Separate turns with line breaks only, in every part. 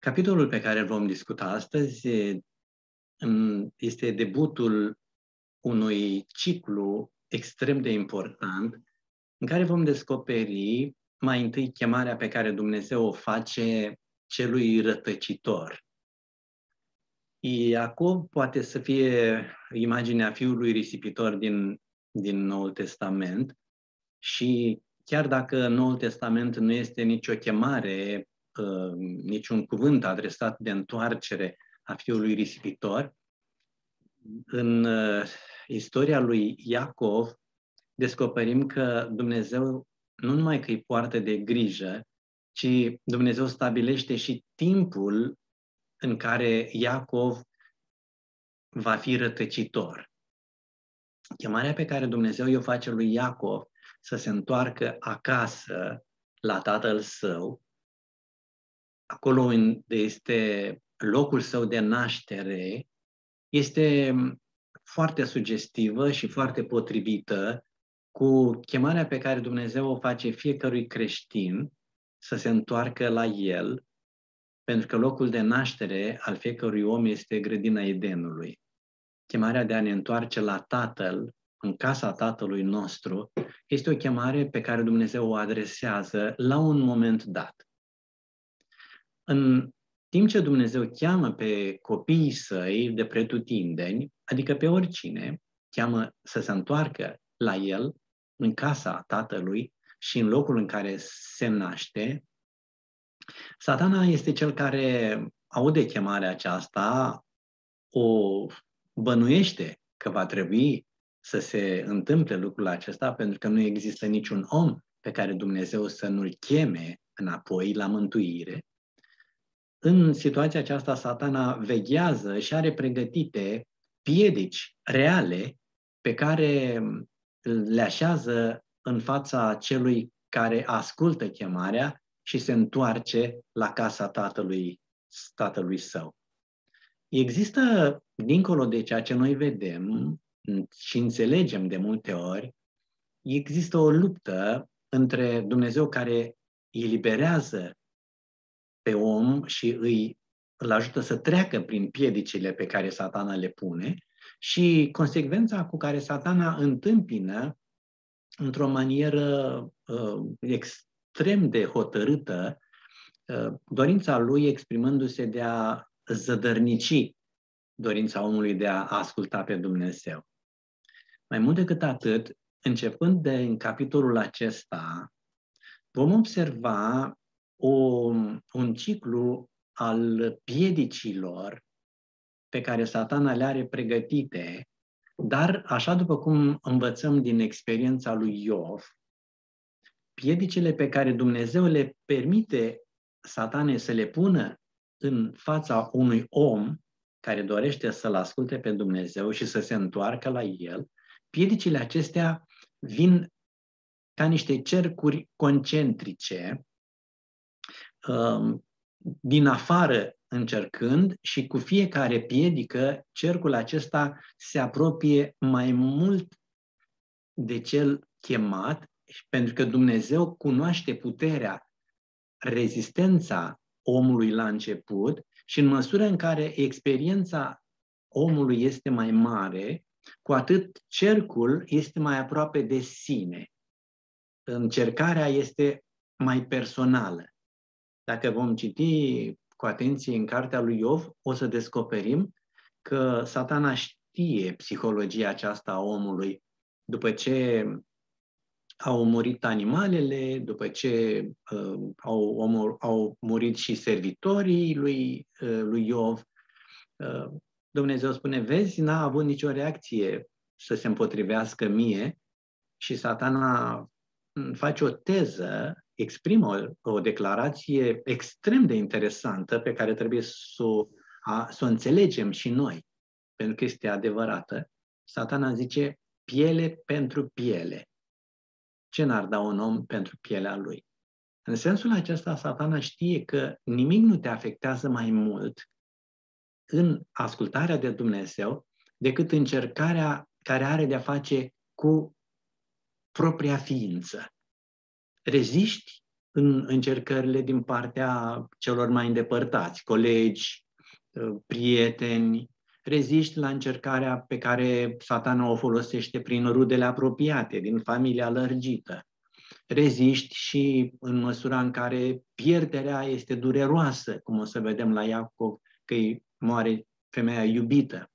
Capitolul pe care îl vom discuta astăzi este debutul unui ciclu extrem de important în care vom descoperi mai întâi chemarea pe care Dumnezeu o face celui rătăcitor. Iacov poate să fie imaginea fiului risipitor din Noul Testament și chiar dacă Noul Testament nu este nicio chemare, niciun cuvânt adresat de întoarcere a fiului risipitor, în istoria lui Iacov descoperim că Dumnezeu nu numai că îi poartă de grijă, ci Dumnezeu stabilește și timpul în care Iacov va fi rătăcitor. Chemarea pe care Dumnezeu i-o face lui Iacov să se întoarcă acasă la tatăl său, acolo unde este locul său de naștere, este foarte sugestivă și foarte potrivită cu chemarea pe care Dumnezeu o face fiecărui creștin să se întoarcă la el, pentru că locul de naștere al fiecărui om este grădina Edenului. Chemarea de a ne întoarce la Tatăl, în casa Tatălui nostru, este o chemare pe care Dumnezeu o adresează la un moment dat. În timp ce Dumnezeu cheamă pe copiii săi de pretutindeni, adică pe oricine, cheamă să se întoarcă la el, în casa Tatălui și în locul în care se naște, Satana este cel care aude chemarea aceasta, o bănuiește că va trebui să se întâmple lucrul acesta, pentru că nu există niciun om pe care Dumnezeu să nu-l cheme înapoi la mântuire. În situația aceasta, Satana veghează și are pregătite piedici reale pe care le așează în fața celui care ascultă chemarea și se întoarce la casa tatălui său. Există, dincolo de ceea ce noi vedem și înțelegem de multe ori, există o luptă între Dumnezeu care îi eliberează pe om și îl ajută să treacă prin piedicile pe care Satana le pune și consecvența cu care Satana întâmpină într-o manieră extrem de hotărâtă dorința lui exprimându-se de a zădărnici dorința omului de a asculta pe Dumnezeu. Mai mult decât atât, începând în capitolul acesta, vom observa un ciclu al piedicilor pe care Satana le are pregătite, dar, așa după cum învățăm din experiența lui Iov, piedicile pe care Dumnezeu le permite Satanei să le pună în fața unui om care dorește să-L asculte pe Dumnezeu și să se întoarcă la El, piedicile acestea vin ca niște cercuri concentrice, din afară încercând și cu fiecare piedică, cercul acesta se apropie mai mult de cel chemat, pentru că Dumnezeu cunoaște puterea, rezistența omului la început și în măsură în care experiența omului este mai mare, cu atât cercul este mai aproape de sine. Încercarea este mai personală. Dacă vom citi cu atenție în cartea lui Iov, o să descoperim că Satana știe psihologia aceasta a omului. După ce au murit animalele, după ce au murit și servitorii lui Iov, Dumnezeu spune, vezi, n-a avut nicio reacție să se împotrivească mie și Satana face o teză, exprimă o declarație extrem de interesantă pe care trebuie să o înțelegem și noi, pentru că este adevărată. Satana zice, piele pentru piele. Ce n-ar da un om pentru pielea lui? În sensul acesta, Satana știe că nimic nu te afectează mai mult în ascultarea de Dumnezeu decât încercarea care are de-a face cu propria ființă. Reziști în încercările din partea celor mai îndepărtați, colegi, prieteni, reziști la încercarea pe care Satana o folosește prin rudele apropiate, din familia lărgită. Reziști și în măsura în care pierderea este dureroasă, cum o să vedem la Iacov, că îi moare femeia iubită.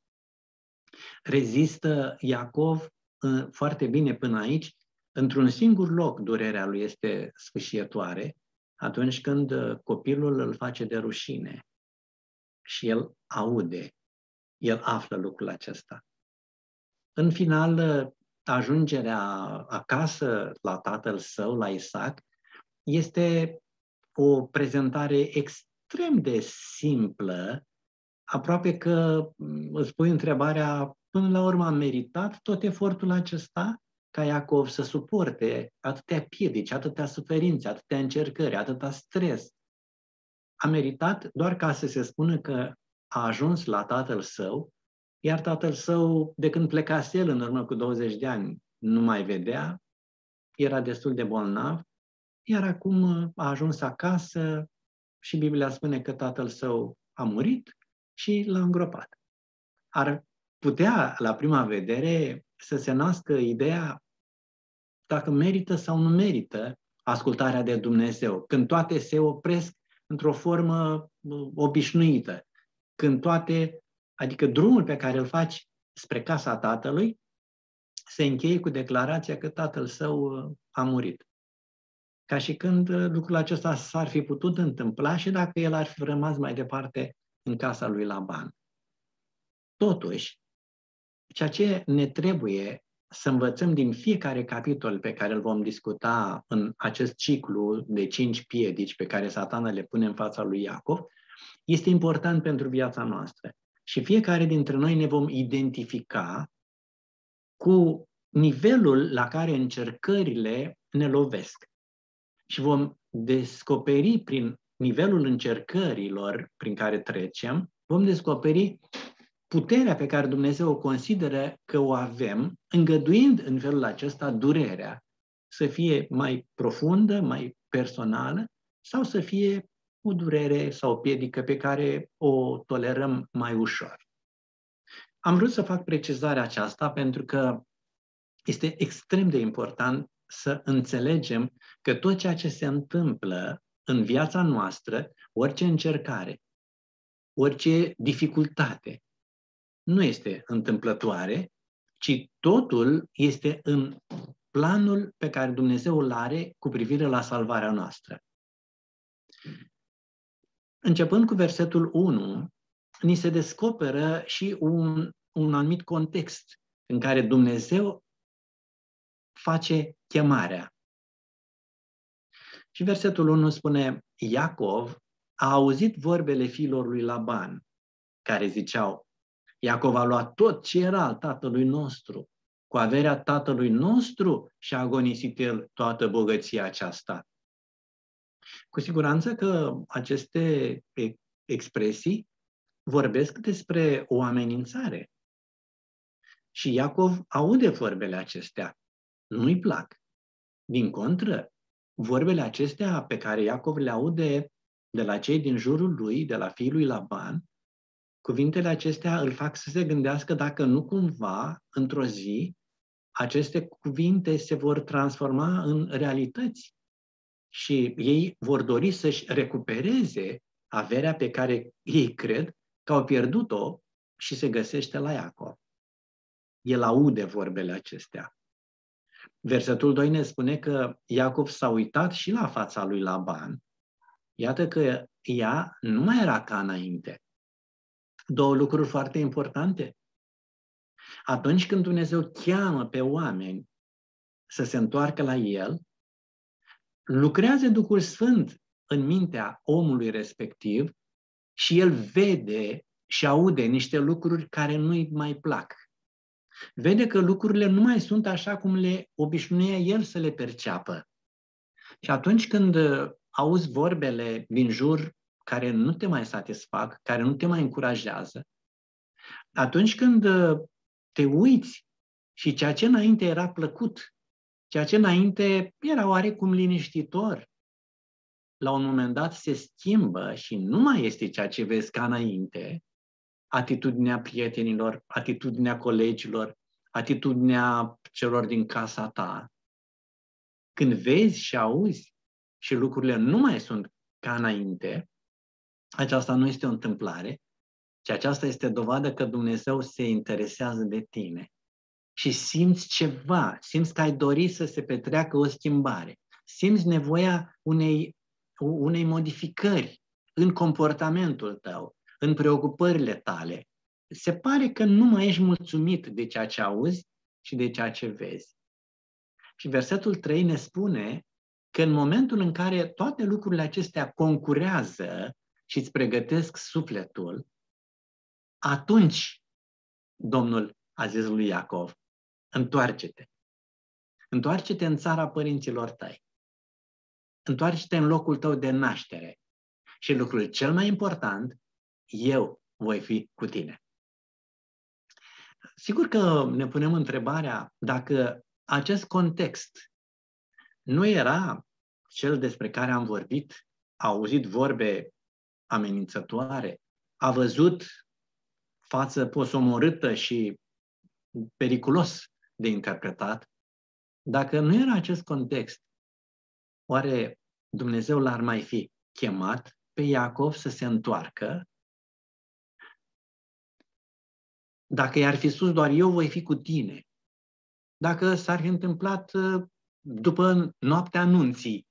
Rezistă Iacov foarte bine până aici. Într-un singur loc durerea lui este sfâșietoare, atunci când copilul îl face de rușine și el aude, el află lucrul acesta. În final, ajungerea acasă la tatăl său, la Isaac, este o prezentare extrem de simplă, aproape că îți pui întrebarea, până la urmă a meritat tot efortul acesta ca Iacov să suporte atâtea piedici, atâtea suferințe, atâtea încercări, atâta stres. A meritat doar ca să se spună că a ajuns la tatăl său, iar tatăl său, de când plecase el în urmă cu 20 de ani, nu mai vedea, era destul de bolnav, iar acum a ajuns acasă și Biblia spune că tatăl său a murit și l-a îngropat. Ar putea, la prima vedere, să se nască ideea dacă merită sau nu merită ascultarea de Dumnezeu, când toate se opresc într-o formă obișnuită, când toate, adică drumul pe care îl faci spre casa tatălui, se încheie cu declarația că tatăl său a murit. Ca și când lucrul acesta s-ar fi putut întâmpla și dacă el ar fi rămas mai departe în casa lui Laban. Totuși, ceea ce ne trebuie să învățăm din fiecare capitol pe care îl vom discuta în acest ciclu de 5 piedici pe care Satana le pune în fața lui Iacov, este important pentru viața noastră. Și fiecare dintre noi ne vom identifica cu nivelul la care încercările ne lovesc. Și vom descoperi prin nivelul încercărilor prin care trecem, vom descoperi puterea pe care Dumnezeu o consideră că o avem, îngăduind în felul acesta durerea să fie mai profundă, mai personală, sau să fie o durere sau o piedică pe care o tolerăm mai ușor. Am vrut să fac precizarea aceasta pentru că este extrem de important să înțelegem că tot ceea ce se întâmplă în viața noastră, orice încercare, orice dificultate, nu este întâmplătoare, ci totul este în planul pe care Dumnezeu îl are cu privire la salvarea noastră. Începând cu versetul 1, ni se descoperă și un anumit context în care Dumnezeu face chemarea. Și versetul 1 spune, Iacov a auzit vorbele fiilor lui Laban, care ziceau, Iacov a luat tot ce era al tatălui nostru, cu averea tatălui nostru și a agonisit el toată bogăția aceasta. Cu siguranță că aceste expresii vorbesc despre o amenințare. Și Iacov aude vorbele acestea. Nu-i plac. Din contră, vorbele acestea pe care Iacov le aude de la cei din jurul lui, de la fiul lui Laban, cuvintele acestea îl fac să se gândească dacă nu cumva, într-o zi, aceste cuvinte se vor transforma în realități și ei vor dori să-și recupereze averea pe care ei cred că au pierdut-o și se găsește la Iacov. El aude vorbele acestea. Versetul 2 ne spune că Iacov s-a uitat și la fața lui Laban. Iată că ea nu mai era ca înainte. Două lucruri foarte importante. Atunci când Dumnezeu cheamă pe oameni să se întoarcă la El, lucrează Duhul Sfânt în mintea omului respectiv și el vede și aude niște lucruri care nu-i mai plac. Vede că lucrurile nu mai sunt așa cum le obișnuia el să le perceapă. Și atunci când auzi vorbele din jur care nu te mai satisfac, care nu te mai încurajează, atunci când te uiți și ceea ce înainte era plăcut, ceea ce înainte era oarecum liniștitor, la un moment dat se schimbă și nu mai este ceea ce vezi ca înainte, atitudinea prietenilor, atitudinea colegilor, atitudinea celor din casa ta. Când vezi și auzi și lucrurile nu mai sunt ca înainte, aceasta nu este o întâmplare, ci aceasta este dovadă că Dumnezeu se interesează de tine. Și simți ceva, simți că ai dori să se petreacă o schimbare, simți nevoia unei modificări în comportamentul tău, în preocupările tale. Se pare că nu mai ești mulțumit de ceea ce auzi și de ceea ce vezi. Și versetul 3 ne spune că în momentul în care toate lucrurile acestea concurează și îți pregătesc sufletul, atunci Domnul a zis lui Iacov, întoarce-te. Întoarce-te în țara părinților tăi. Întoarce-te în locul tău de naștere. Și lucrul cel mai important, eu voi fi cu tine. Sigur că ne punem întrebarea dacă acest context nu era cel despre care am vorbit, a auzit vorbe amenințătoare, a văzut față posomorâtă și periculos de interpretat, dacă nu era acest context, oare Dumnezeu l-ar mai fi chemat pe Iacov să se întoarcă? Dacă i-ar fi spus doar eu voi fi cu tine, dacă s-ar fi întâmplat după noaptea anunții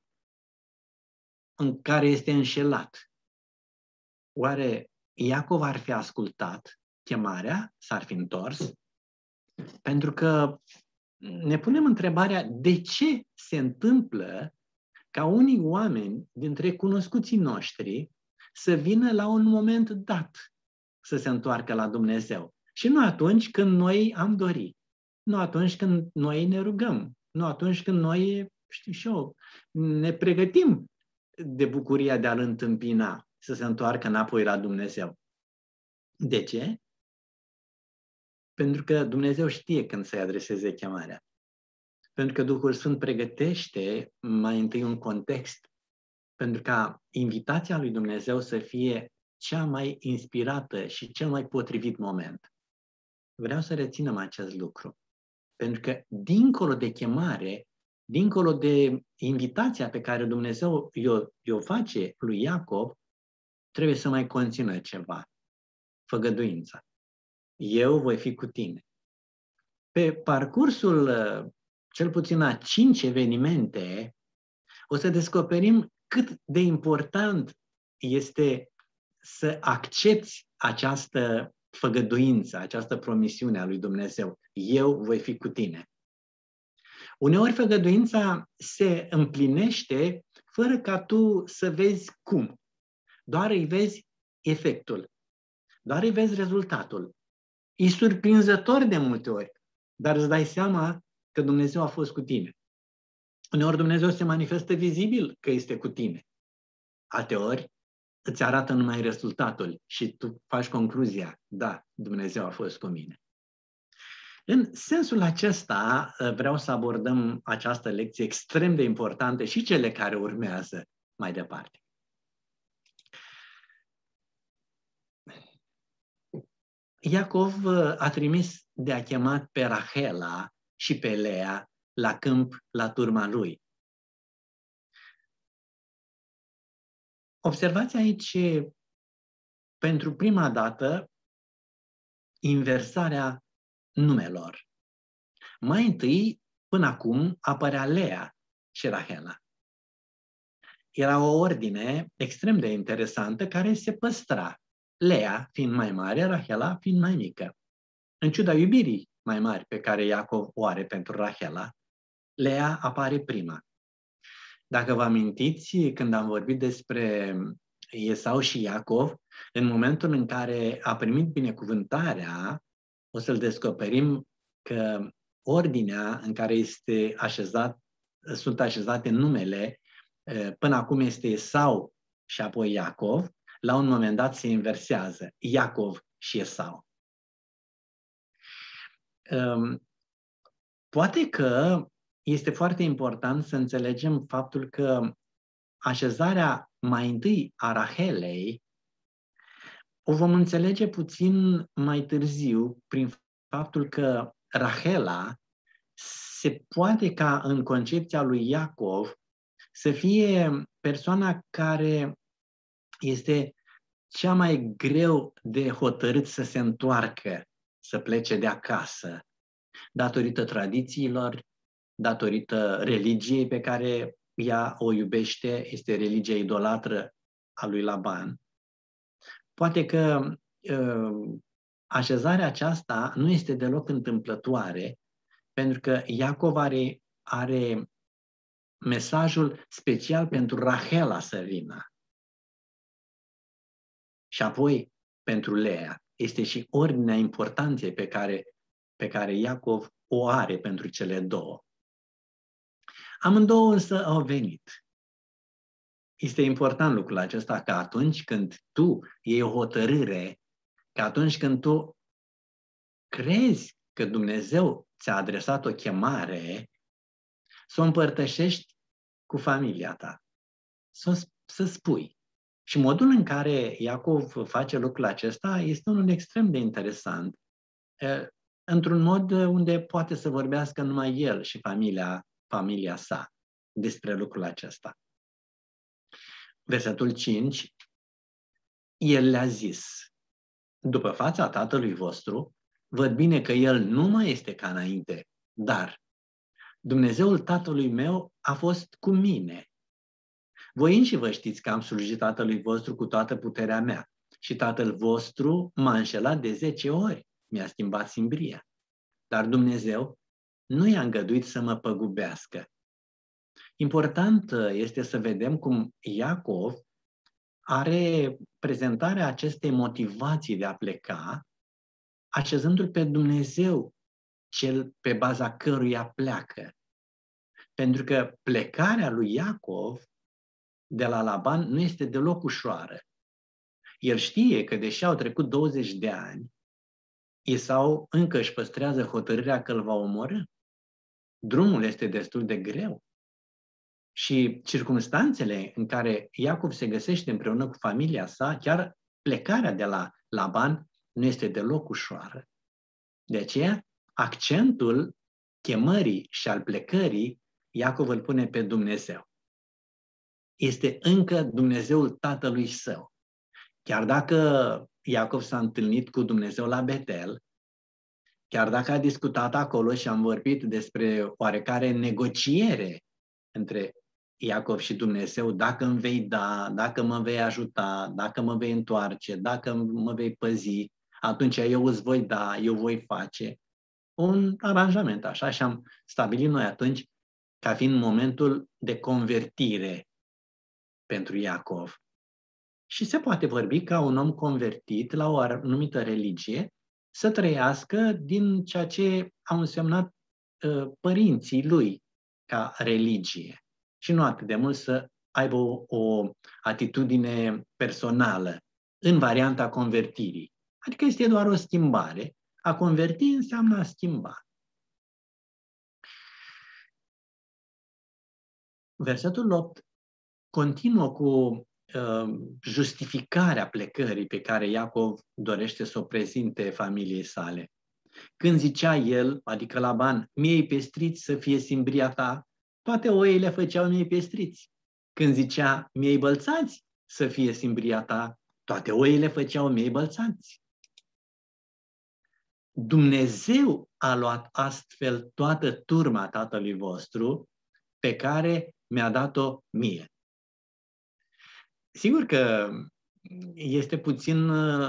în care este înșelat, oare Iacov ar fi ascultat chemarea, s-ar fi întors? Pentru că ne punem întrebarea de ce se întâmplă ca unii oameni dintre cunoscuții noștri să vină la un moment dat să se întoarcă la Dumnezeu. Și nu atunci când noi am dorit, nu atunci când noi ne rugăm, nu atunci când noi, știu și eu, ne pregătim de bucuria de a-L întâmpina să se întoarcă înapoi la Dumnezeu. De ce? Pentru că Dumnezeu știe când să-i adreseze chemarea. Pentru că Duhul Sfânt pregătește mai întâi un context pentru ca invitația lui Dumnezeu să fie cea mai inspirată și cel mai potrivit moment. Vreau să reținem acest lucru. Pentru că dincolo de chemare, dincolo de invitația pe care Dumnezeu i-o face lui Iacov, trebuie să mai conțină ceva. Făgăduința. Eu voi fi cu tine. Pe parcursul cel puțin a 5 evenimente, o să descoperim cât de important este să accepți această făgăduință, această promisiune a lui Dumnezeu. Eu voi fi cu tine. Uneori făgăduința se împlinește fără ca tu să vezi cum. Doar îi vezi efectul. Doar îi vezi rezultatul. E surprinzător de multe ori, dar îți dai seama că Dumnezeu a fost cu tine. Uneori Dumnezeu se manifestă vizibil că este cu tine. Alteori îți arată numai rezultatul și tu faci concluzia, da, Dumnezeu a fost cu mine. În sensul acesta vreau să abordăm această lecție extrem de importantă și cele care urmează mai departe. Iacov a trimis de a chemat pe Rahela și pe Lea la câmp la turma lui. Observați aici, pentru prima dată, inversarea numelor. Mai întâi, până acum, apărea Lea și Rahela. Era o ordine extrem de interesantă care se păstra. Lea fiind mai mare, Rahela fiind mai mică. În ciuda iubirii mai mari pe care Iacov o are pentru Rahela, Lea apare prima. Dacă vă amintiți, când am vorbit despre Esau și Iacov, în momentul în care a primit binecuvântarea, o să-l descoperim că ordinea în care sunt așezate numele, până acum este Esau și apoi Iacov, la un moment dat se inversează, Iacov și Esau. Poate că este foarte important să înțelegem faptul că așezarea mai întâi a Rahelei o vom înțelege puțin mai târziu prin faptul că Rahela se poate ca în concepția lui Iacov să fie persoana care este cea mai greu de hotărât să se întoarcă, să plece de acasă, datorită tradițiilor, datorită religiei pe care ea o iubește, este religia idolatră a lui Laban. Poate că așezarea aceasta nu este deloc întâmplătoare, pentru că Iacov are mesajul special pentru Rahela să vină. Și apoi pentru Lea. Este și ordinea importanței pe care Iacov o are pentru cele două. Amândouă însă au venit. Este important lucrul acesta, că atunci când tu iei o hotărâre, că atunci când tu crezi că Dumnezeu ți-a adresat o chemare, să o împărtășești cu familia ta, să spui. Și modul în care Iacov face lucrul acesta este unul extrem de interesant, într-un mod unde poate să vorbească numai el și familia sa despre lucrul acesta. Versetul 5, el le-a zis: după fața tatălui vostru, văd bine că el nu mai este ca înainte, dar Dumnezeul tatălui meu a fost cu mine. Voi înși vă știți că am slujit tatălui vostru cu toată puterea mea și tatăl vostru m-a înșelat de 10 ori, mi-a schimbat simbria. Dar Dumnezeu nu i-a îngăduit să mă păgubească. Important este să vedem cum Iacov are prezentarea acestei motivații de a pleca, așezându-l pe Dumnezeu, cel pe baza căruia pleacă. Pentru că plecarea lui Iacov de la Laban nu este deloc ușoară. El știe că, deși au trecut 20 de ani, Esau încă își păstrează hotărârea că îl va omorî. Drumul este destul de greu. Și circumstanțele în care Iacov se găsește împreună cu familia sa, chiar plecarea de la Laban nu este deloc ușoară. De aceea, accentul chemării și al plecării, Iacov îl pune pe Dumnezeu. Este încă Dumnezeul tatălui său. Chiar dacă Iacov s-a întâlnit cu Dumnezeu la Betel, chiar dacă a discutat acolo și am vorbit despre oarecare negociere între Iacov și Dumnezeu, dacă îmi vei da, dacă mă vei ajuta, dacă mă vei întoarce, dacă mă vei păzi, atunci eu îți voi da, eu voi face. Un aranjament așa și am stabilit noi atunci ca fiind momentul de convertire pentru Iacov. Și se poate vorbi ca un om convertit la o anumită religie să trăiască din ceea ce au însemnat părinții lui ca religie. Și nu atât de mult să aibă o atitudine personală în varianta convertirii. Adică este doar o schimbare. A converti înseamnă a schimba. Versetul 8 continuă cu justificarea plecării pe care Iacov dorește să o prezinte familiei sale. Când zicea el, adică Laban, miei pestriți să fie simbria ta, toate oile făceau miei pestriți. Când zicea miei bălțați să fie simbria ta, toate oile făceau miei bălțați. Dumnezeu a luat astfel toată turma tatălui vostru pe care mi-a dat-o mie. Sigur că este puțin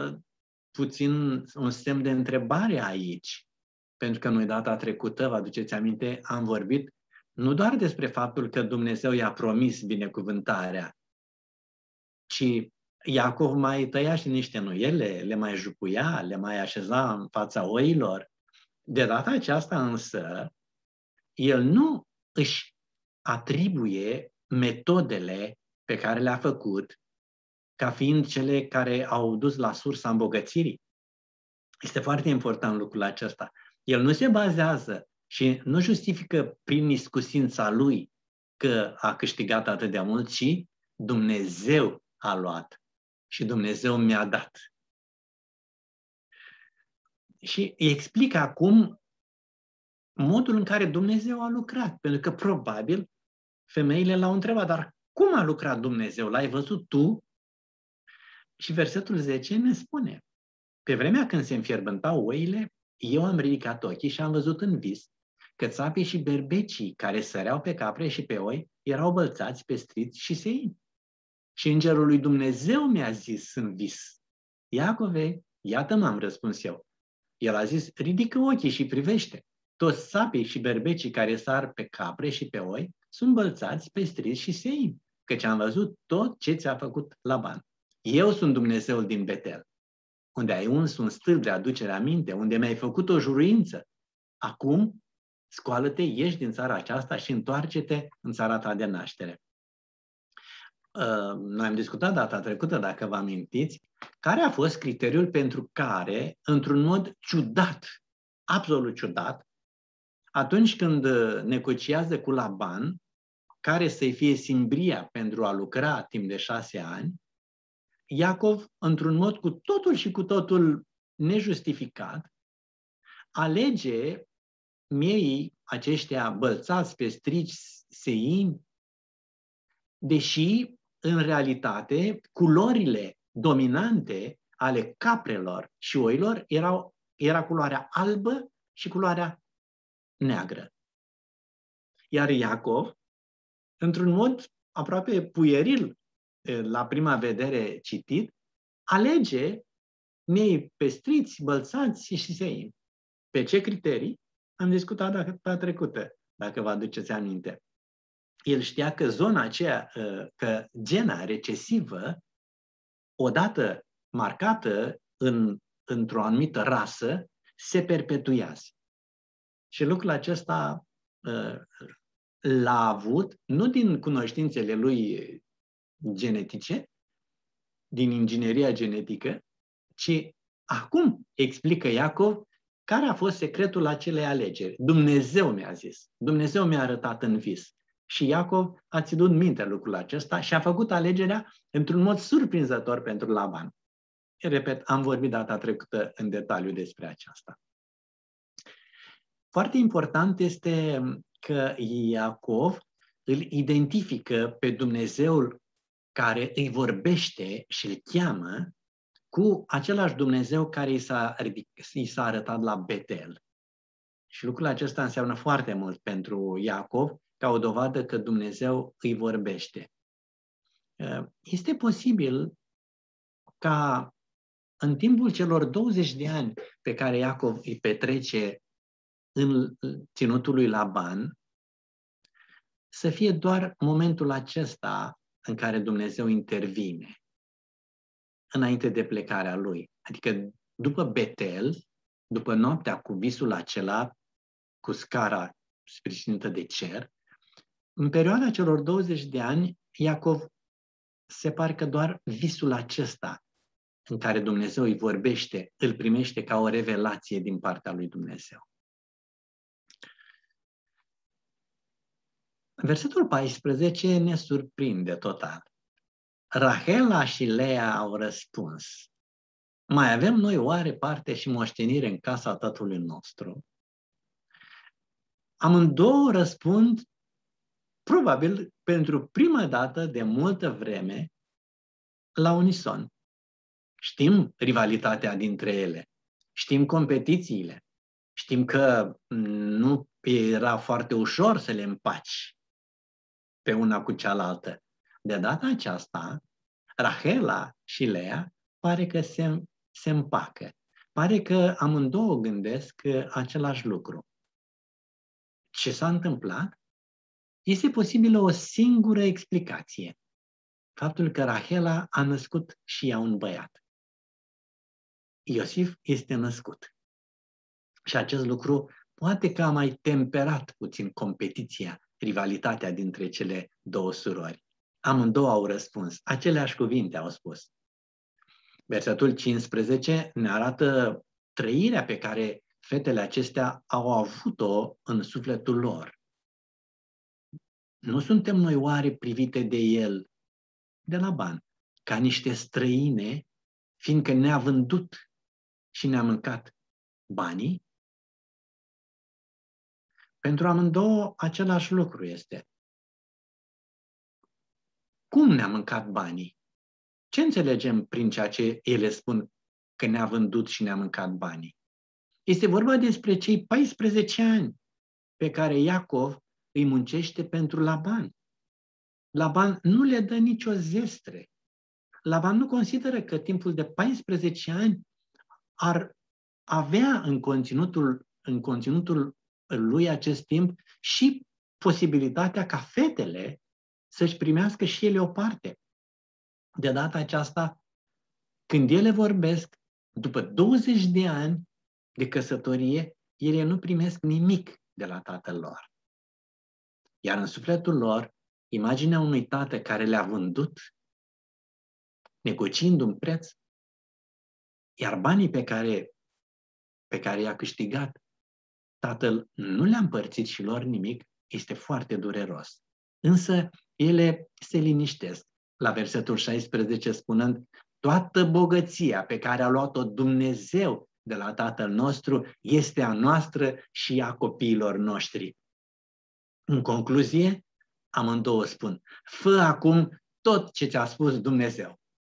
un semn de întrebare aici, pentru că noi data trecută, vă aduceți aminte, am vorbit nu doar despre faptul că Dumnezeu i-a promis binecuvântarea, ci Iacov mai tăia și niște nuiele, le mai jupuia, le mai așeza în fața oilor. De data aceasta însă, el nu își atribuie metodele pe care le-a făcut ca fiind cele care au dus la sursa îmbogățirii. Este foarte important lucrul acesta. El nu se bazează și nu justifică prin iscusința lui că a câștigat atât de mult, ci Dumnezeu a luat și Dumnezeu mi-a dat. Și îi explică acum modul în care Dumnezeu a lucrat, pentru că probabil femeile l-au întrebat, dar cum a lucrat Dumnezeu? L-ai văzut tu? Și versetul 10 ne spune, pe vremea când se înfierbântau oile, eu am ridicat ochii și am văzut în vis că țapii și berbecii care săreau pe capre și pe oi erau bălțați, pestriți și seini. Și îngerul lui Dumnezeu mi-a zis în vis, Iacove, iată m-am răspuns eu. El a zis, ridică ochii și privește. Toți țapii și berbecii care sar pe capre și pe oi sunt bălțați, pestriți și seini, căci am văzut tot ce ți-a făcut Laban. Eu sunt Dumnezeul din Betel, unde ai uns un stâlp de aducere aminte, unde mi-ai făcut o juruință. Acum, scoală-te, ieși din țara aceasta și întoarce-te în țara ta de naștere. Noi am discutat data trecută, dacă vă amintiți, care a fost criteriul pentru care, într-un mod ciudat, absolut ciudat, atunci când negociază cu Laban, care să-i fie simbria pentru a lucra timp de 6 ani, Iacov, într-un mod cu totul și cu totul nejustificat, alege miei aceștia bălțați, pestrici, seini, deși, în realitate, culorile dominante ale caprelor și oilor era culoarea albă și culoarea neagră. Iar Iacov, într-un mod aproape puieril, la prima vedere citit, alege miei pestriți, bălțați și seini. Pe ce criterii? Am discutat data trecută, dacă vă aduceți aminte. El știa că zona aceea, că gena recesivă, odată marcată într-o anumită rasă, se perpetuează. Și lucrul acesta l-a avut, nu din cunoștințele lui genetice, din ingineria genetică, ci acum explică Iacov care a fost secretul acelei alegeri. Dumnezeu mi-a zis, Dumnezeu mi-a arătat în vis. Și Iacov a ținut minte lucrul acesta și a făcut alegerea într-un mod surprinzător pentru Laban. Repet, am vorbit data trecută în detaliu despre aceasta. Foarte important este că Iacov îl identifică pe Dumnezeul care îi vorbește și îl cheamă cu același Dumnezeu care i s-a arătat la Betel. Și lucrul acesta înseamnă foarte mult pentru Iacov, ca o dovadă că Dumnezeu îi vorbește. Este posibil ca în timpul celor 20 de ani pe care Iacov îi petrece în ținutul lui Laban, să fie doar momentul acesta în care Dumnezeu intervine, înainte de plecarea lui. Adică după Betel, după noaptea cu visul acela, cu scara sprijinită de cer, în perioada celor 20 de ani, Iacov se pare că doar visul acesta în care Dumnezeu îi vorbește, îl primește ca o revelație din partea lui Dumnezeu. Versetul 14 ne surprinde total. Rahela și Lea au răspuns, mai avem noi oare parte și moștenire în casa tatălui nostru? Amândouă răspund, probabil pentru prima dată de multă vreme, la unison. Știm rivalitatea dintre ele, știm competițiile, știm că nu era foarte ușor să le împaci pe una cu cealaltă. De data aceasta, Rahela și Lea pare că se împacă. Pare că amândouă gândesc același lucru. Ce s-a întâmplat? Este posibilă o singură explicație. Faptul că Rahela a născut și ea un băiat. Iosif este născut. Și acest lucru poate că a mai temperat puțin competiția, rivalitatea dintre cele două surori. Amândouă au răspuns, aceleași cuvinte au spus. Versetul 15 ne arată trăirea pe care fetele acestea au avut-o în sufletul lor. Nu suntem noi oare privite de el de Laban, ca niște străine, fiindcă ne-a vândut și ne-a mâncat banii. Pentru amândouă același lucru este. Cum ne-a mâncat banii? Ce înțelegem prin ceea ce ele spun că ne-a vândut și ne-a mâncat banii? Este vorba despre cei 14 ani pe care Iacov îi muncește pentru Laban. Laban nu le dă nicio zestre. Laban nu consideră că timpul de 14 ani ar avea în conținutul lui acest timp și posibilitatea ca fetele să-și primească și ele o parte. De data aceasta, când ele vorbesc, după 20 de ani de căsătorie, ele nu primesc nimic de la tatăl lor. Iar în sufletul lor, imaginea unui tată care le-a vândut, negociind un preț, iar banii pe care i-a câștigat, tatăl nu le-a împărțit și lor nimic, este foarte dureros. Însă ele se liniștesc. La versetul 16 spunând, toată bogăția pe care a luat-o Dumnezeu de la Tatăl nostru este a noastră și a copiilor noștri. În concluzie, amândouă spun, fă acum tot ce ți-a spus Dumnezeu.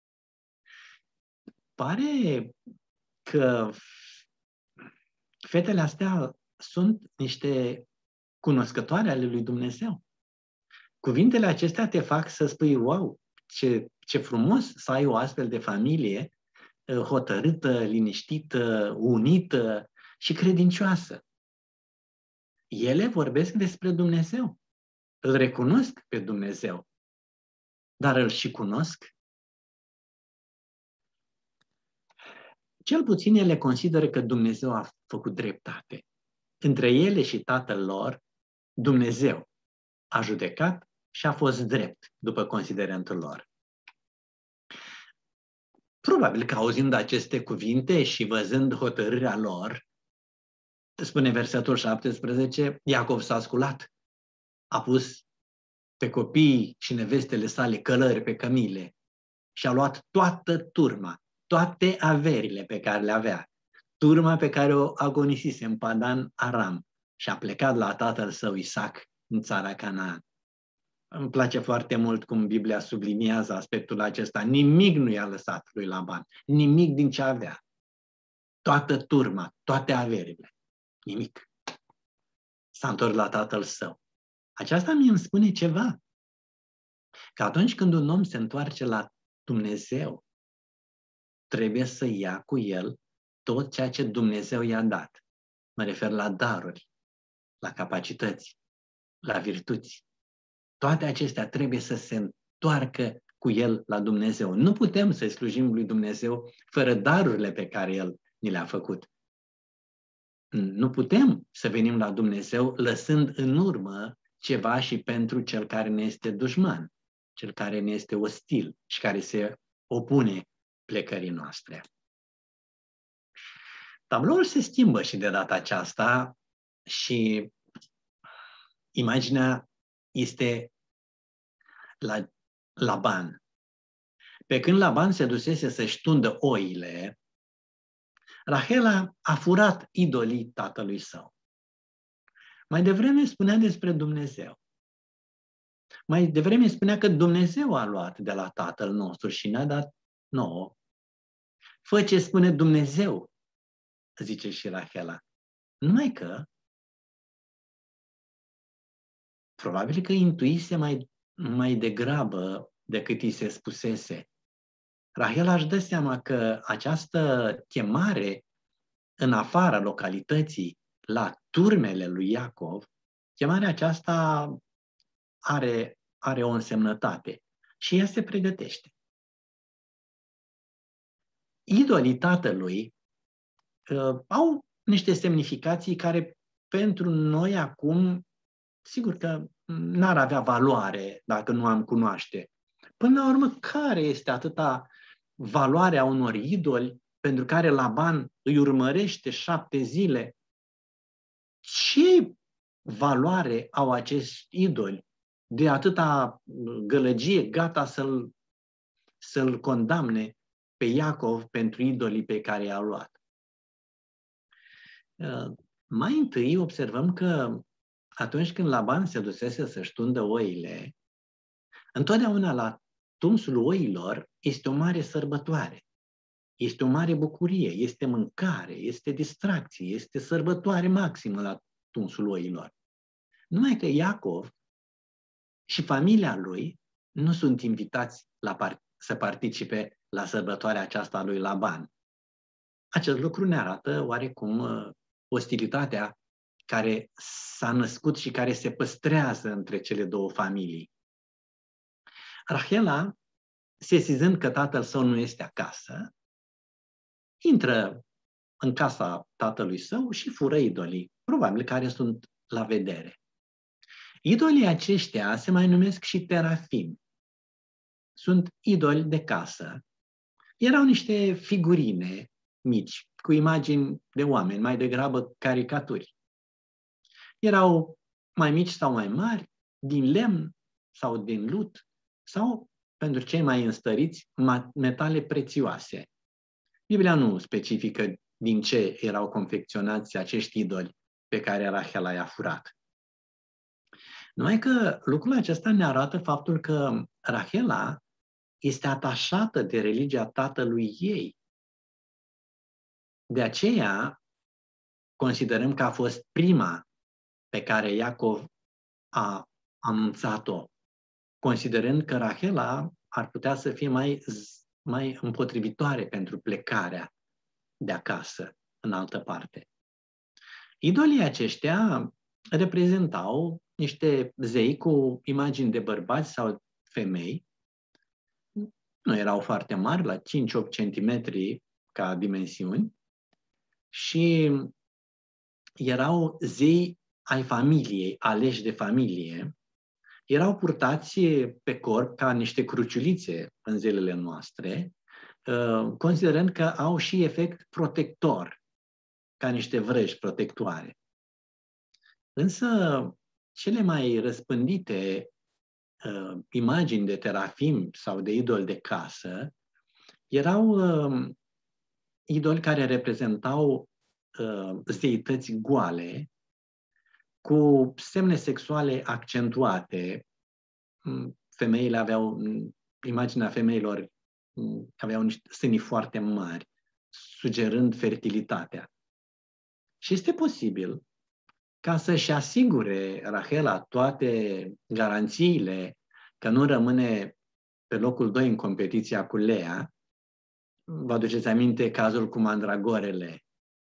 Pare că fetele astea sunt niște cunoscătoare ale lui Dumnezeu. Cuvintele acestea te fac să spui, wow, ce frumos să ai o astfel de familie hotărâtă, liniștită, unită și credincioasă. Ele vorbesc despre Dumnezeu. Îl recunosc pe Dumnezeu, dar îl și cunosc. Cel puțin ele consideră că Dumnezeu a făcut dreptate. Între ele și tatăl lor, Dumnezeu a judecat și a fost drept, după considerentul lor. Probabil că auzind aceste cuvinte și văzând hotărârea lor, spune versetul 17, Iacov s-a sculat, a pus pe copiii și nevestele sale călări pe cămile și a luat toată turma, toate averile pe care le avea, turma pe care o agonisise în Padan Aram și a plecat la tatăl său Isaac în țara Canaan. Îmi place foarte mult cum Biblia subliniază aspectul acesta. Nimic nu i-a lăsat lui Laban, nimic din ce avea. Toată turma, toate averile, nimic. S-a întors la tatăl său. Aceasta mie îmi spune ceva. Că atunci când un om se întoarce la Dumnezeu, trebuie să ia cu el tot ceea ce Dumnezeu i-a dat. Mă refer la daruri, la capacități, la virtuți. Toate acestea trebuie să se întoarcă cu el la Dumnezeu. Nu putem să-i slujim lui Dumnezeu fără darurile pe care el ni le-a făcut. Nu putem să venim la Dumnezeu lăsând în urmă ceva și pentru cel care ne este dușman, cel care ne este ostil și care se opune plecării noastre. Tabloul se schimbă și de data aceasta și imaginea este la Laban. Pe când Laban se dusese să-și tundă oile, Rahela a furat idolii tatălui său. Mai devreme spunea despre Dumnezeu. Mai devreme spunea că Dumnezeu a luat de la tatăl nostru și ne-a dat nouă. Fă ce spune Dumnezeu, zice și Rahela. Numai că probabil că intuise mai degrabă decât îi se spusese. Rahela își dă seama că această chemare în afara localității la turmele lui Iacov, chemarea aceasta are o însemnătate și ea se pregătește. Idolii tatălui au niște semnificații care pentru noi acum, sigur că n-ar avea valoare dacă nu am cunoaște. Până la urmă, care este atâta valoare a unor idoli pentru care Laban îi urmărește 7 zile? Ce valoare au acești idoli de atâta gălăgie, gata să-l să-l condamne pe Iacov pentru idolii pe care i-a luat. Mai întâi observăm că atunci când Laban se dusese să-și tundă oile, întotdeauna la tunsul oilor este o mare sărbătoare, este o mare bucurie, este mâncare, este distracție, este sărbătoare maximă la tunsul oilor. Numai că Iacov și familia lui nu sunt invitați să participe la sărbătoarea aceasta a lui Laban. Acest lucru ne arată oarecum ostilitatea care s-a născut și care se păstrează între cele două familii. Rahela, sesizând că tatăl său nu este acasă, intră în casa tatălui său și fură idolii, probabil care sunt la vedere. Idolii aceștia se mai numesc și terafim. Sunt idoli de casă. Erau niște figurine mici, cu imagini de oameni, mai degrabă caricaturi. Erau mai mici sau mai mari, din lemn sau din lut, sau, pentru cei mai înstăriți, metale prețioase. Biblia nu specifică din ce erau confecționați acești idoli pe care Rahela i-a furat. Numai că lucrul acesta ne arată faptul că Rahela este atașată de religia tatălui ei. De aceea considerăm că a fost prima pe care Iacov a anunțat-o, considerând că Rahela ar putea să fie mai împotrivitoare pentru plecarea de acasă în altă parte. Idolii aceștia reprezentau niște zei cu imagini de bărbați sau femei. Nu erau foarte mari, la 5-8 cm ca dimensiuni, și erau zei ai familiei, aleși de familie. Erau purtați pe corp ca niște cruciulițe în zilele noastre, considerând că au și efect protector, ca niște vrăji protectoare. Însă, cele mai răspândite imagini de terafim sau de idoli de casă erau idoli care reprezentau zeități goale, cu semne sexuale accentuate. Femeile aveau, imaginea femeilor aveau niște sânii foarte mari, sugerând fertilitatea. Și este posibil ca să-și asigure Rahela toate garanțiile că nu rămâne pe locul 2 în competiția cu Lea. Vă aduceți aminte cazul cu mandragorele.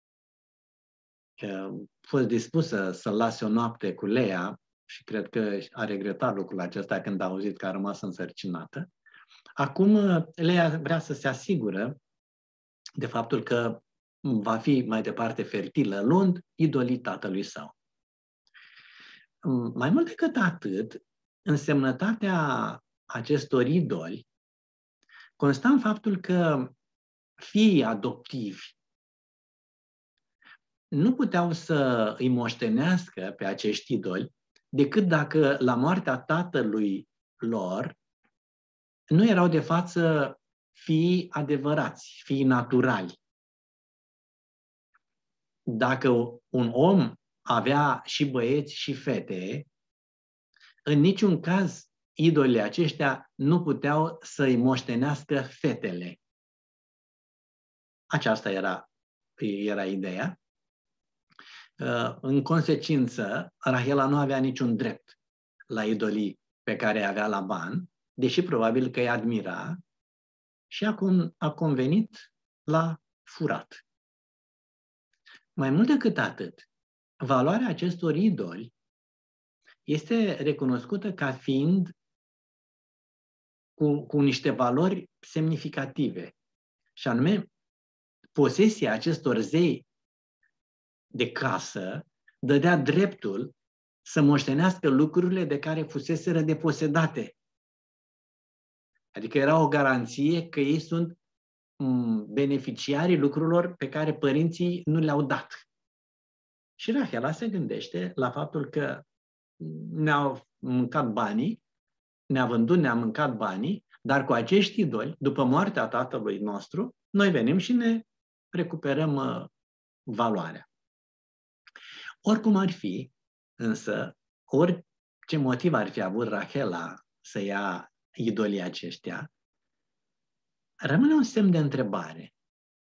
A fost dispusă să lase o noapte cu Lea și cred că a regretat lucrul acesta când a auzit că a rămas însărcinată. Acum Lea vrea să se asigură de faptul că va fi mai departe fertilă, luând idolii tatălui său. Mai mult decât atât, însemnătatea acestor idoli consta în faptul că fiii adoptivi nu puteau să îi moștenească pe acești idoli decât dacă la moartea tatălui lor nu erau de față fiii adevărați, fiii naturali. Dacă un om avea și băieți și fete, în niciun caz idolii aceștia nu puteau să-i moștenească fetele. Aceasta era ideea. În consecință, Rahela nu avea niciun drept la idolii pe care avea Laban, deși probabil că îi admira, și acum a convenit la furat. Mai mult decât atât, valoarea acestor idoli este recunoscută ca fiind cu niște valori semnificative, și anume posesia acestor zei de casă dădea dreptul să moștenească lucrurile de care fuseseră deposedate. Adică era o garanție că ei sunt beneficiarii lucrurilor pe care părinții nu le-au dat. Și Rahela se gândește la faptul că ne-au mâncat banii, ne-a vândut, ne-a mâncat banii, Dar cu acești idoli, după moartea tatălui nostru, noi venim și ne recuperăm valoarea. Oricum ar fi, însă, orice motiv ar fi avut Rahela să ia idolii aceștia, rămâne un semn de întrebare.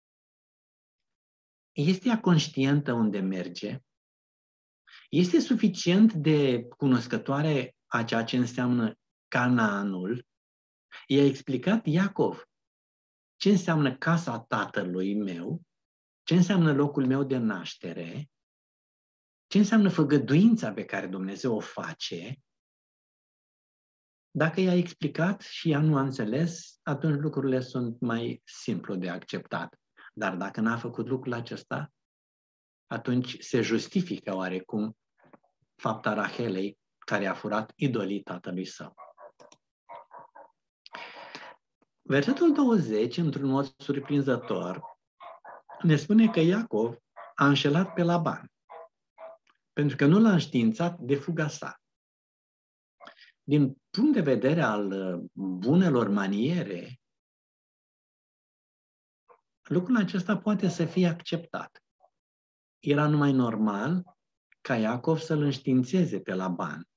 Este ea conștientă unde merge? Este suficient de cunoscătoare a ceea ce înseamnă Canaanul? I-a explicat Iacov ce înseamnă casa tatălui meu, ce înseamnă locul meu de naștere, ce înseamnă făgăduința pe care Dumnezeu o face. Dacă i-a explicat și ea nu a înțeles, atunci lucrurile sunt mai simplu de acceptat. Dar dacă n-a făcut lucrul acesta, atunci se justifică oarecum fapta Rahelei care a furat idolii tatălui său. Versetul 20, într-un mod surprinzător, ne spune că Iacov a înșelat pe Laban, pentru că nu l-a înștiințat de fuga sa. Din punct de vedere al bunelor maniere, lucrul acesta poate să fie acceptat. Era numai normal ca Iacov să-l înștiințeze pe Laban.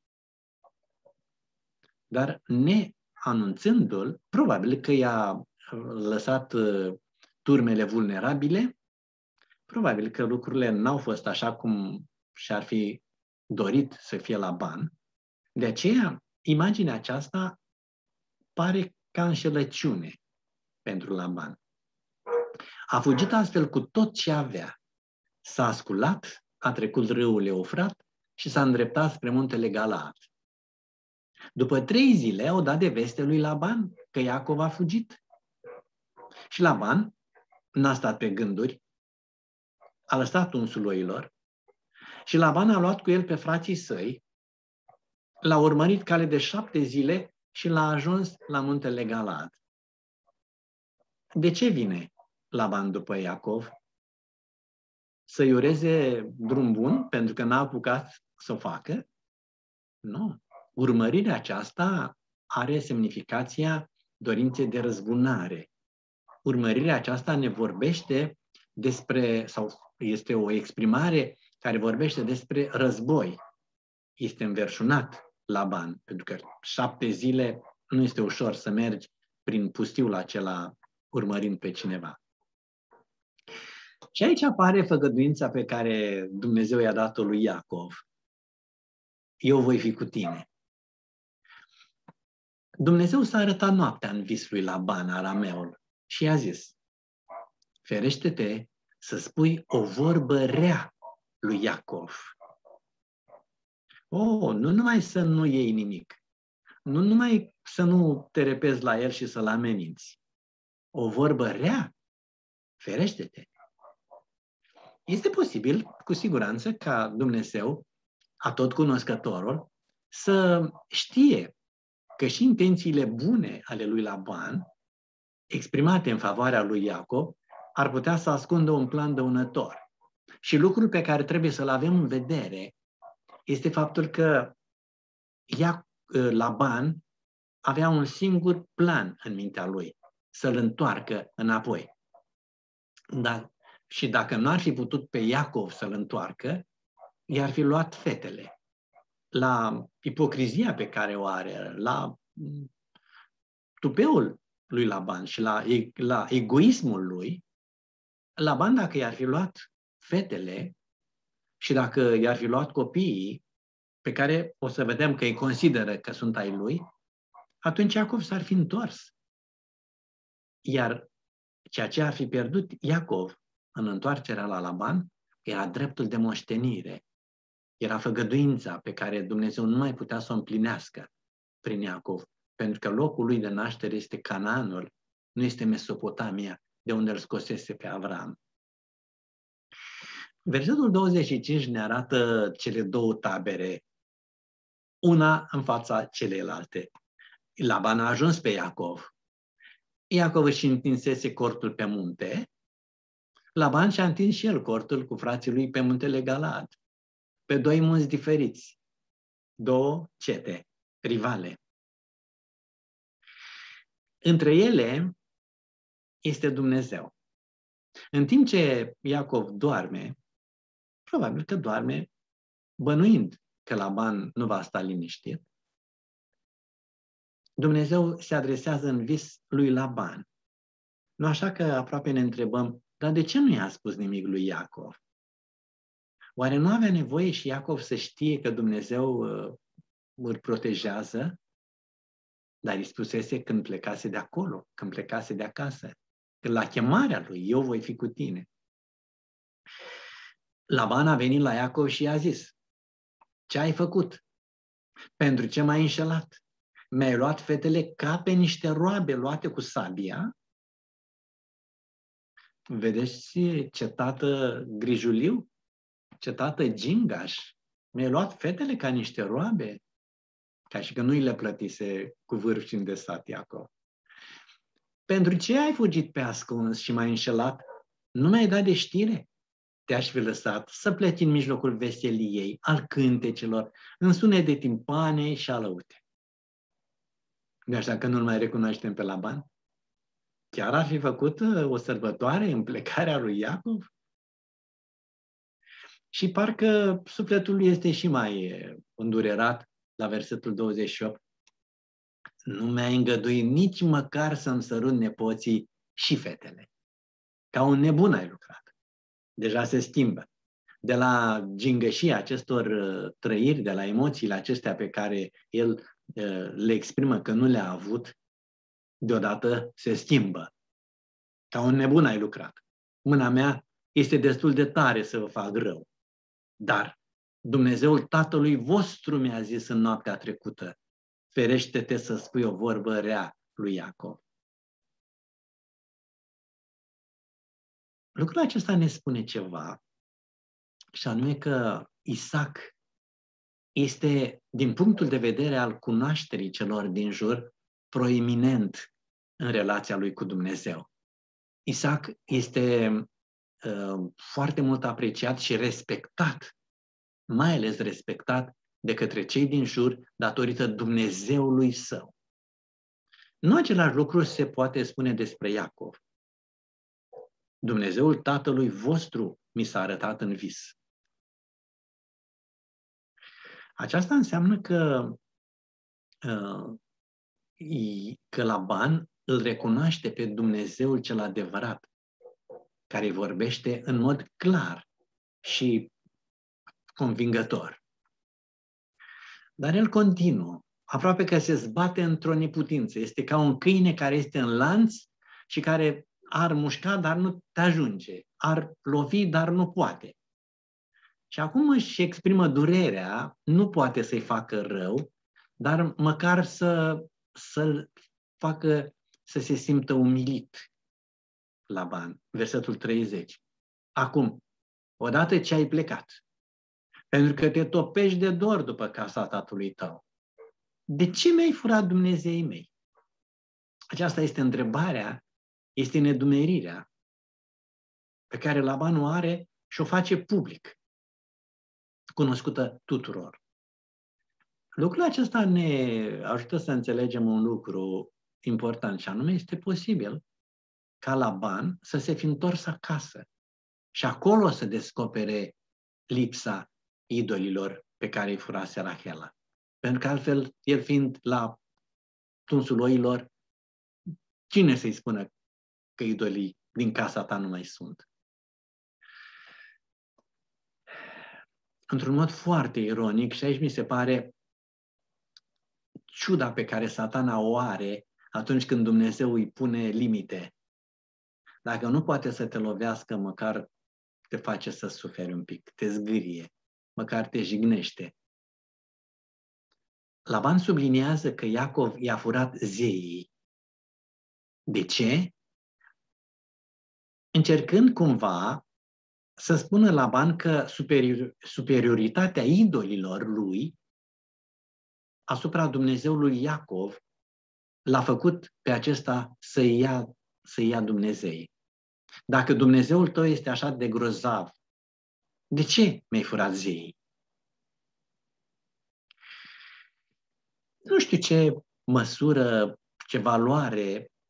Dar neanunțându-l, probabil că i-a lăsat turmele vulnerabile, probabil că lucrurile n-au fost așa cum și-ar fi dorit să fie Laban. De aceea, imaginea aceasta pare ca înșelăciune pentru Laban. A fugit astfel cu tot ce avea. S-a sculat, a trecut râul Eufrat și s-a îndreptat spre muntele Galaad. După 3 zile au dat de veste lui Laban că Iacov a fugit. Și Laban n-a stat pe gânduri, a lăsat unsul oilor și Laban a luat cu el pe frații săi, l-a urmărit cale de 7 zile și l-a ajuns la muntele Galaad. De ce vine Laban după Iacov? Să-i ureze drum bun pentru că n-a apucat să o facă? Nu. Urmărirea aceasta are semnificația dorinței de răzbunare. Urmărirea aceasta ne vorbește despre, sau este o exprimare care vorbește despre război. Este înverșunat Laban, pentru că 7 zile nu este ușor să mergi prin pustiul acela urmărind pe cineva. Și aici apare făgăduința pe care Dumnezeu i-a dat-o lui Iacov. Eu voi fi cu tine. Dumnezeu s-a arătat noaptea în vis lui Laban, arameul, și i-a zis: ferește-te să spui o vorbă rea lui Iacov. Nu numai să nu iei nimic, nu numai să nu te repezi la el și să-l ameninți. O vorbă rea, ferește-te. Este posibil, cu siguranță, ca Dumnezeu, atotcunoscătorul, să știe că și intențiile bune ale lui Laban, exprimate în favoarea lui Iacov, ar putea să ascundă un plan dăunător. Și lucrul pe care trebuie să-l avem în vedere este faptul că Laban avea un singur plan în mintea lui, să-l întoarcă înapoi. Și dacă nu ar fi putut pe Iacov să-l întoarcă, i-ar fi luat fetele. La ipocrizia pe care o are, la tupeul lui Laban și la egoismul lui, Laban, dacă i-ar fi luat fetele și dacă i-ar fi luat copiii, pe care o să vedem că îi consideră că sunt ai lui, atunci Iacov s-ar fi întors. Iar ceea ce ar fi pierdut Iacov în întoarcerea la Laban era dreptul de moștenire. Era făgăduința pe care Dumnezeu nu mai putea să o împlinească prin Iacov, pentru că locul lui de naștere este Canaanul, nu este Mesopotamia, de unde îl scosese pe Avram. Versetul 25 ne arată cele 2 tabere, una în fața celelalte. Laban a ajuns pe Iacov. Iacov își întinsese cortul pe munte. Laban și-a întins și el cortul cu frații lui pe muntele Galaad, pe 2 munți diferiți, 2 cete, rivale. Între ele este Dumnezeu. În timp ce Iacov doarme, probabil că doarme bănuind că Laban nu va sta liniștit, Dumnezeu se adresează în vis lui Laban. Nu așa că aproape ne întrebăm, dar de ce nu i-a spus nimic lui Iacov? Oare nu avea nevoie și Iacov să știe că Dumnezeu îl protejează? Dar îi spusese când plecase de acolo, când plecase de acasă, că la chemarea lui, eu voi fi cu tine. Laban a venit la Iacov și i-a zis, ce ai făcut? Pentru ce m-ai înșelat? Mi-ai luat fetele ca pe niște roabe luate cu sabia? Vedeți ce tată grijuliu? Ce tată gingaș? Mi-ai luat fetele ca niște roabe? Ca și că nu i le plătise cu vârf și îndesat Iacov. Pentru ce ai fugit pe ascuns și m-ai înșelat? Nu mi-ai dat de știre? Te-aș fi lăsat să pleci în mijlocul veseliei, al cântecelor, în sunet de timpane și alăute. Nu așa că nu-l mai recunoaștem pe Laban? Chiar ar fi făcut o sărbătoare în plecarea lui Iacov? Și parcă sufletul lui este și mai îndurerat la versetul 28. Nu mi-a îngăduit nici măcar să-mi sărut nepoții și fetele. Ca un nebun ai lucrat. Deja se schimbă. De la gingășia acestor trăiri, de la emoțiile acestea pe care el le exprimă că nu le-a avut, deodată se schimbă. Ca un nebun ai lucrat. Mâna mea este destul de tare să vă fac rău. Dar Dumnezeul Tatălui vostru mi-a zis în noaptea trecută, ferește-te să spui o vorbă rea lui Iacov. Lucrul acesta ne spune ceva, și anume că Isaac este, din punctul de vedere al cunoașterii celor din jur, proeminent în relația lui cu Dumnezeu. Isaac este foarte mult apreciat și respectat, mai ales respectat de către cei din jur datorită Dumnezeului său. Nu același lucru se poate spune despre Iacov. Dumnezeul tatălui vostru mi s-a arătat în vis. Aceasta înseamnă că Laban îl recunoaște pe Dumnezeul cel adevărat, care vorbește în mod clar și convingător. Dar el continuă, aproape că se zbate într-o neputință. Este ca un câine care este în lanț și care ar mușca, dar nu te ajunge. Ar lovi, dar nu poate. Și acum își exprimă durerea, nu poate să-i facă rău, dar măcar să-l facă să se simtă umilit. Laban, versetul 30. Acum, odată ce ai plecat, pentru că te topești de dor după casa tatălui tău, de ce mi-ai furat Dumnezeii mei? Aceasta este întrebarea, este nedumerirea pe care Laban o are și o face public, cunoscută tuturor. Lucrul acesta ne ajută să înțelegem un lucru important, și anume este posibil ca Laban să se fi întors acasă și acolo să descopere lipsa idolilor pe care îi furase Rahela. Pentru că altfel, el fiind la tunsul oilor, cine să-i spună că idolii din casa ta nu mai sunt? Într-un mod foarte ironic, și aici mi se pare ciuda pe care Satana o are atunci când Dumnezeu îi pune limite. Dacă nu poate să te lovească, măcar te face să suferi un pic, te zgârie, măcar te jignește. Laban subliniază că Iacov i-a furat zeii. De ce? Încercând cumva să spună Laban că superioritatea idolilor lui asupra Dumnezeului Iacov l-a făcut pe acesta să ia Dumnezeii. Dacă Dumnezeul tău este așa de grozav, de ce mi-ai furat zeii? Nu știu ce măsură, ce valoare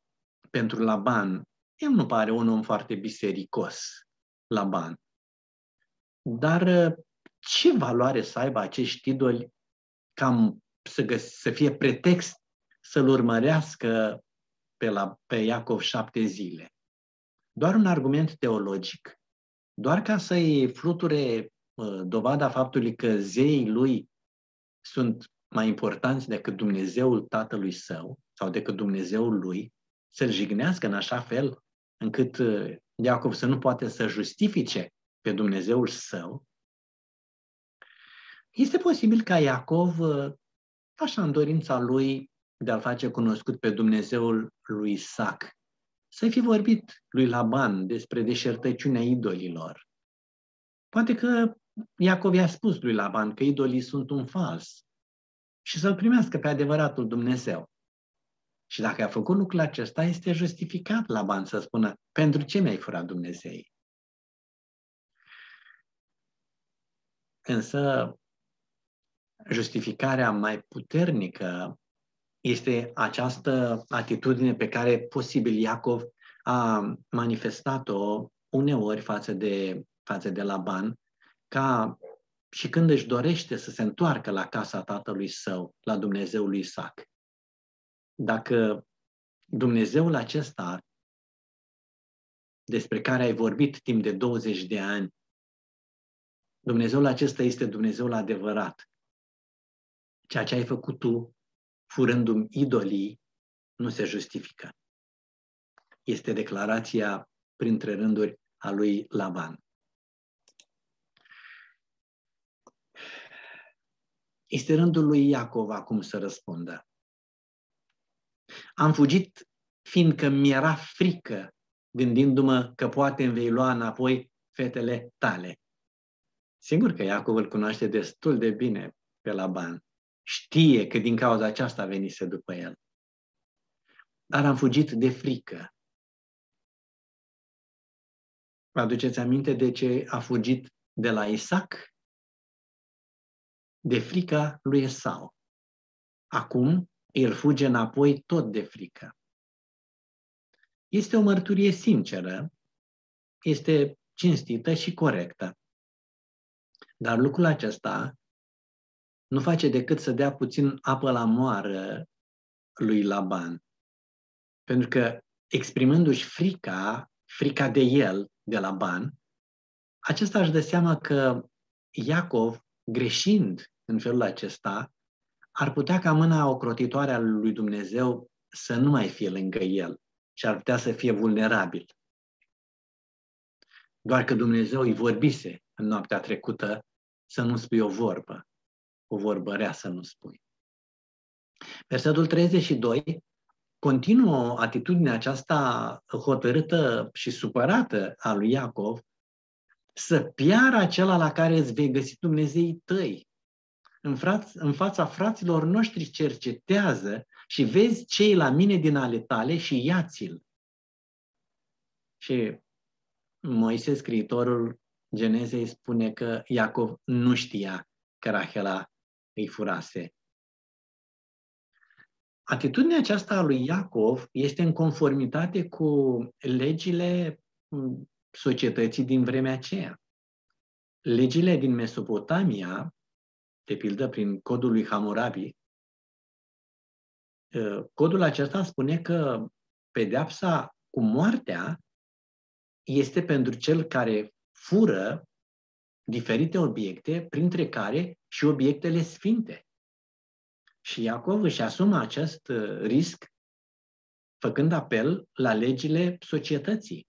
pentru Laban, el nu pare un om foarte bisericos, Laban. Dar ce valoare să aibă acești idoli cam să fie pretext să-l urmărească pe Iacov 7 zile? Doar un argument teologic, doar ca să-i fluture dovada faptului că zeii lui sunt mai importanți decât Dumnezeul tatălui său sau decât Dumnezeul lui, să-l jignească în așa fel încât Iacov să nu poate să justifice pe Dumnezeul său. Este posibil ca Iacov, așa în dorința lui de a-l face cunoscut pe Dumnezeul lui Isaac, să fi vorbit lui Laban despre deșertăciunea idolilor. Poate că Iacov i-a spus lui Laban că idolii sunt un fals și să-l primească pe adevăratul Dumnezeu. Și dacă a făcut lucrul acesta, este justificat Laban să spună: pentru ce mi-ai furat Dumnezeii? Însă justificarea mai puternică este această atitudine pe care posibil Iacov a manifestat-o uneori față de Laban, ca și când își dorește să se întoarcă la casa tatălui său, la Dumnezeul lui Isaac. Dacă Dumnezeul acesta despre care ai vorbit timp de 20 de ani, Dumnezeul acesta este Dumnezeul adevărat, ceea ce ai făcut tu, furându-mi idolii, nu se justifică. Este declarația printre rânduri a lui Laban. Este rândul lui Iacov acum să răspundă. Am fugit fiindcă mi-era frică, gândindu-mă că poate îmi vei lua înapoi fetele tale. Sigur că Iacov îl cunoaște destul de bine pe Laban. Știe că din cauza aceasta venise după el. Dar am fugit de frică. Vă aduceți aminte de ce a fugit de la Isaac? De frica lui Esau. Acum el fuge înapoi tot de frică. Este o mărturie sinceră, este cinstită și corectă. Dar lucrul acesta nu face decât să dea puțin apă la moară lui Laban. Pentru că exprimându-și frica de el, de Laban, acesta își dă seama că Iacov, greșind în felul acesta, ar putea ca mâna ocrotitoare a lui Dumnezeu să nu mai fie lângă el și ar putea să fie vulnerabil. Doar că Dumnezeu îi vorbise în noaptea trecută să nu spui o vorbă rea să nu spui. Versetul 32 continuă atitudinea aceasta hotărâtă și supărată a lui Iacov să piară acela la care îți vei găsi Dumnezeii tăi. În fața fraților noștri cercetează și vezi cei la mine din ale tale și ia-ți-l. Și Moise, scriitorul Genezei, spune că Iacov nu știa că Rahela îi furase. Atitudinea aceasta a lui Iacov este în conformitate cu legile societății din vremea aceea. Legile din Mesopotamia, de pildă prin codul lui Hammurabi, codul acesta spune că pedeapsa cu moartea este pentru cel care fură diferite obiecte, printre care și obiectele sfinte. Și Iacov își asumă acest risc făcând apel la legile societății.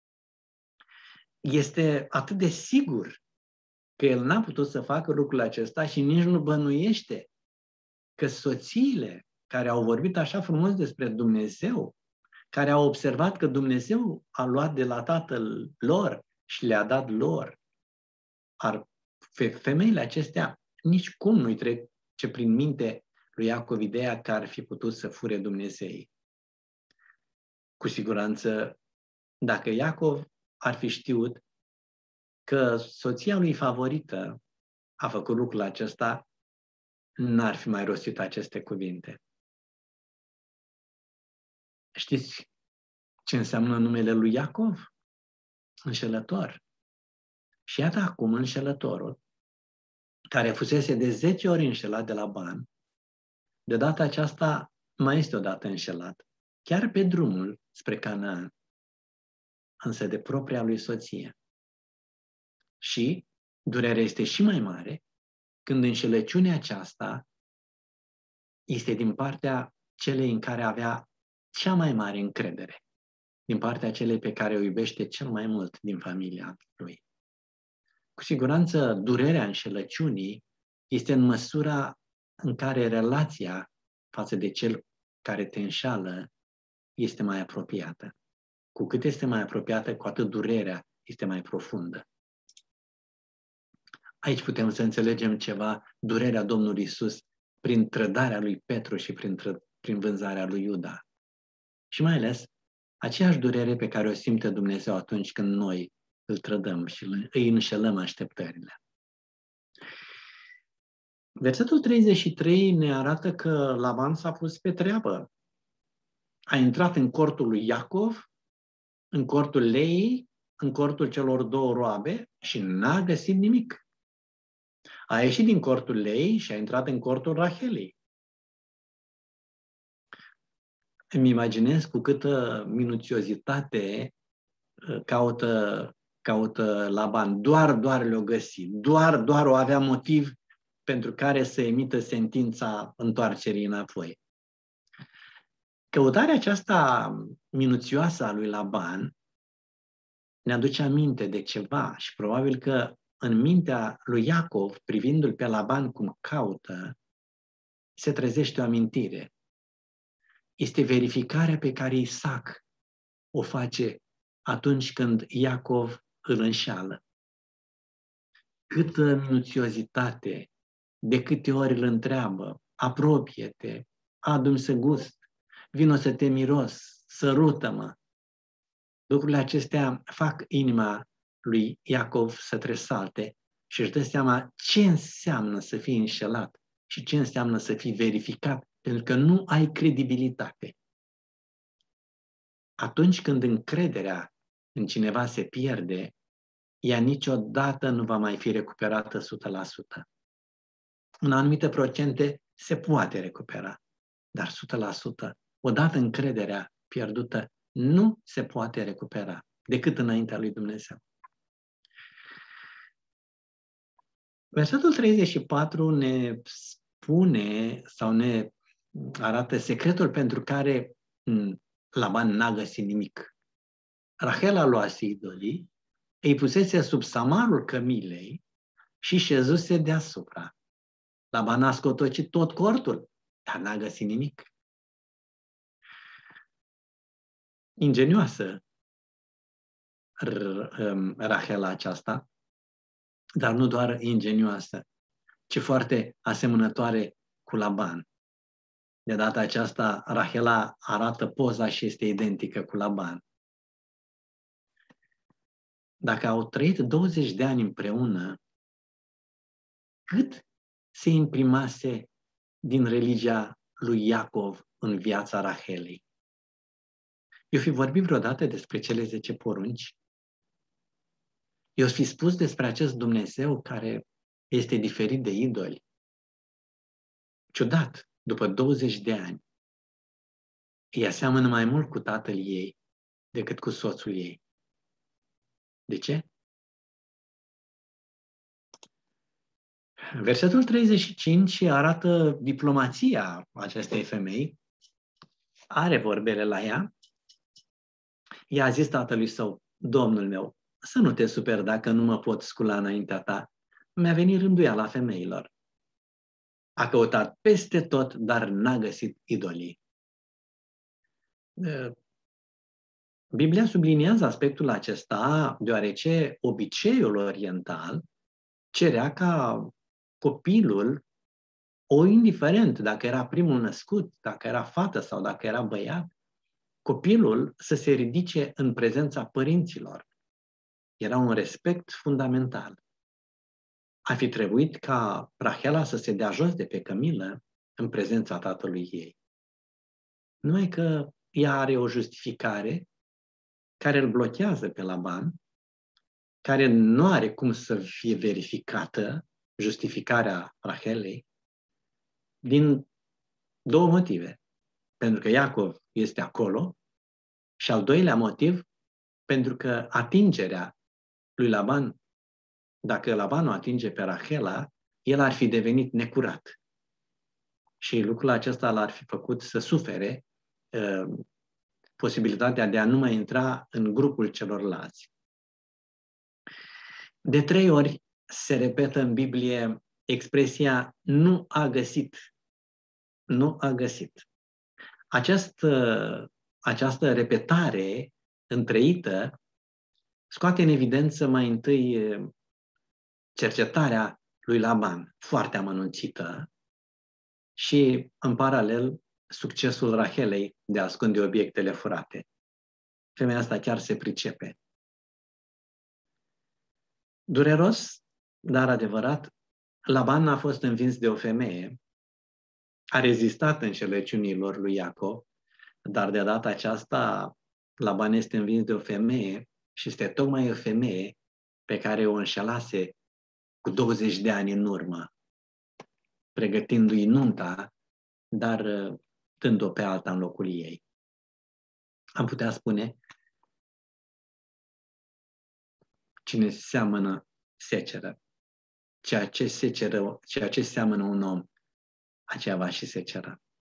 Este atât de sigur că el n-a putut să facă lucrul acesta și nici nu bănuiește că soțiile care au vorbit așa frumos despre Dumnezeu, care au observat că Dumnezeu a luat de la tatăl lor și le-a dat lor, femeile acestea nici cum nu-i trece prin minte lui Iacov ideea că ar fi putut să fure Dumnezeii. Cu siguranță, dacă Iacov ar fi știut că soția lui favorită a făcut lucrul acesta, n-ar fi mai rostit aceste cuvinte. Știți ce înseamnă numele lui Iacov? Înșelător. Și iată acum înșelătorul, care fusese de 10 ori înșelat de Laban, de data aceasta mai este odată înșelat, chiar pe drumul spre Canaan, însă de propria lui soție. Și durerea este și mai mare când înșelăciunea aceasta este din partea celei în care avea cea mai mare încredere, din partea celei pe care o iubește cel mai mult din familia lui. Cu siguranță, durerea înșelăciunii este în măsura în care relația față de cel care te înșală este mai apropiată. Cu cât este mai apropiată, cu atât durerea este mai profundă. Aici putem să înțelegem ceva, durerea Domnului Iisus prin trădarea lui Petru și prin vânzarea lui Iuda. Și mai ales, aceeași durere pe care o simte Dumnezeu atunci când noi îl trădăm și îi înșelăm așteptările. Versetul 33 ne arată că Laban s-a pus pe treabă. A intrat în cortul lui Iacov, în cortul Leii, în cortul celor două roabe și n-a găsit nimic. A ieșit din cortul Leii și a intrat în cortul Rahelei. Îmi imaginez cu câtă minuțiozitate caută Laban. Doar le-o găsi. Doar o avea motiv pentru care să emită sentința întoarcerii înapoi. Căutarea aceasta minuțioasă a lui Laban ne aduce aminte de ceva și probabil că în mintea lui Iacov, privindu-l pe Laban cum caută, se trezește o amintire. Este verificarea pe care Isaac o face atunci când Iacov îl înșală. Câtă minuțiozitate, de câte ori îl întreabă, apropie-te, adu-mi să gust, vino să te miros, sărută-mă. Lucrurile acestea fac inima lui Iacov să tresalte și își dă seama ce înseamnă să fii înșelat și ce înseamnă să fii verificat, pentru că nu ai credibilitate. Atunci când încrederea în cineva se pierde, ea niciodată nu va mai fi recuperată 100%. În anumite procente se poate recupera, dar 100%, odată încrederea pierdută, nu se poate recupera decât înaintea lui Dumnezeu. Versetul 34 ne spune sau ne arată secretul pentru care Laban n-a găsit nimic. Rahel a luat idolii, îi pusese sub samarul cămilei și șezuse deasupra. Laban a scotocit tot cortul, dar n-a găsit nimic. Ingenioasă Rahela aceasta, dar nu doar ingenioasă, ci foarte asemănătoare cu Laban. De data aceasta, Rahela arată poza și este identică cu Laban. Dacă au trăit 20 de ani împreună, cât se imprimase din religia lui Iacov în viața Rahelei? Eu fi vorbit vreodată despre cele 10 porunci? Eu fi spus despre acest Dumnezeu care este diferit de idoli? Ciudat, după 20 de ani, ea seamănă mai mult cu tatăl ei decât cu soțul ei. De ce? Versetul 35 arată diplomația acestei femei. Are vorbele la ea. Ea a zis tatălui său: Domnul meu, să nu te superi dacă nu mă pot scula înaintea ta. Mi-a venit rânduiala femeilor. A căutat peste tot, dar n-a găsit idolii. Biblia subliniază aspectul acesta deoarece obiceiul oriental cerea ca copilul, indiferent dacă era primul născut, dacă era fată sau dacă era băiat, copilul să se ridice în prezența părinților. Era un respect fundamental. Ar fi trebuit ca Rahela să se dea jos de pe cămilă în prezența tatălui ei. Numai că ea are o justificare care îl blochează pe Laban, care nu are cum să fie verificată justificarea Rahelei, din două motive. Pentru că Iacov este acolo și al doilea motiv, pentru că atingerea lui Laban, dacă Laban o atinge pe Rahela, el ar fi devenit necurat. Și lucrul acesta l-ar fi făcut să sufere posibilitatea de a nu mai intra în grupul celorlalți. De 3 ori se repetă în Biblie expresia nu a găsit. Nu a găsit. Această repetare întreită scoate în evidență mai întâi cercetarea lui Laban, foarte amănunțită, și, în paralel, succesul Rahelei de a ascunde obiectele furate. Femeia asta chiar se pricepe. Dureros, dar adevărat, Laban a fost învins de o femeie, a rezistat înșelăciunilor lui Iacov, dar de data aceasta Laban este învins de o femeie și este tocmai o femeie pe care o înșelase cu 20 de ani în urmă, pregătindu-i nunta, dar dând-o pe alta în locul ei. Am putea spune, cine seamănă, seceră. Ceea ce seamănă un om, aceea va și secera.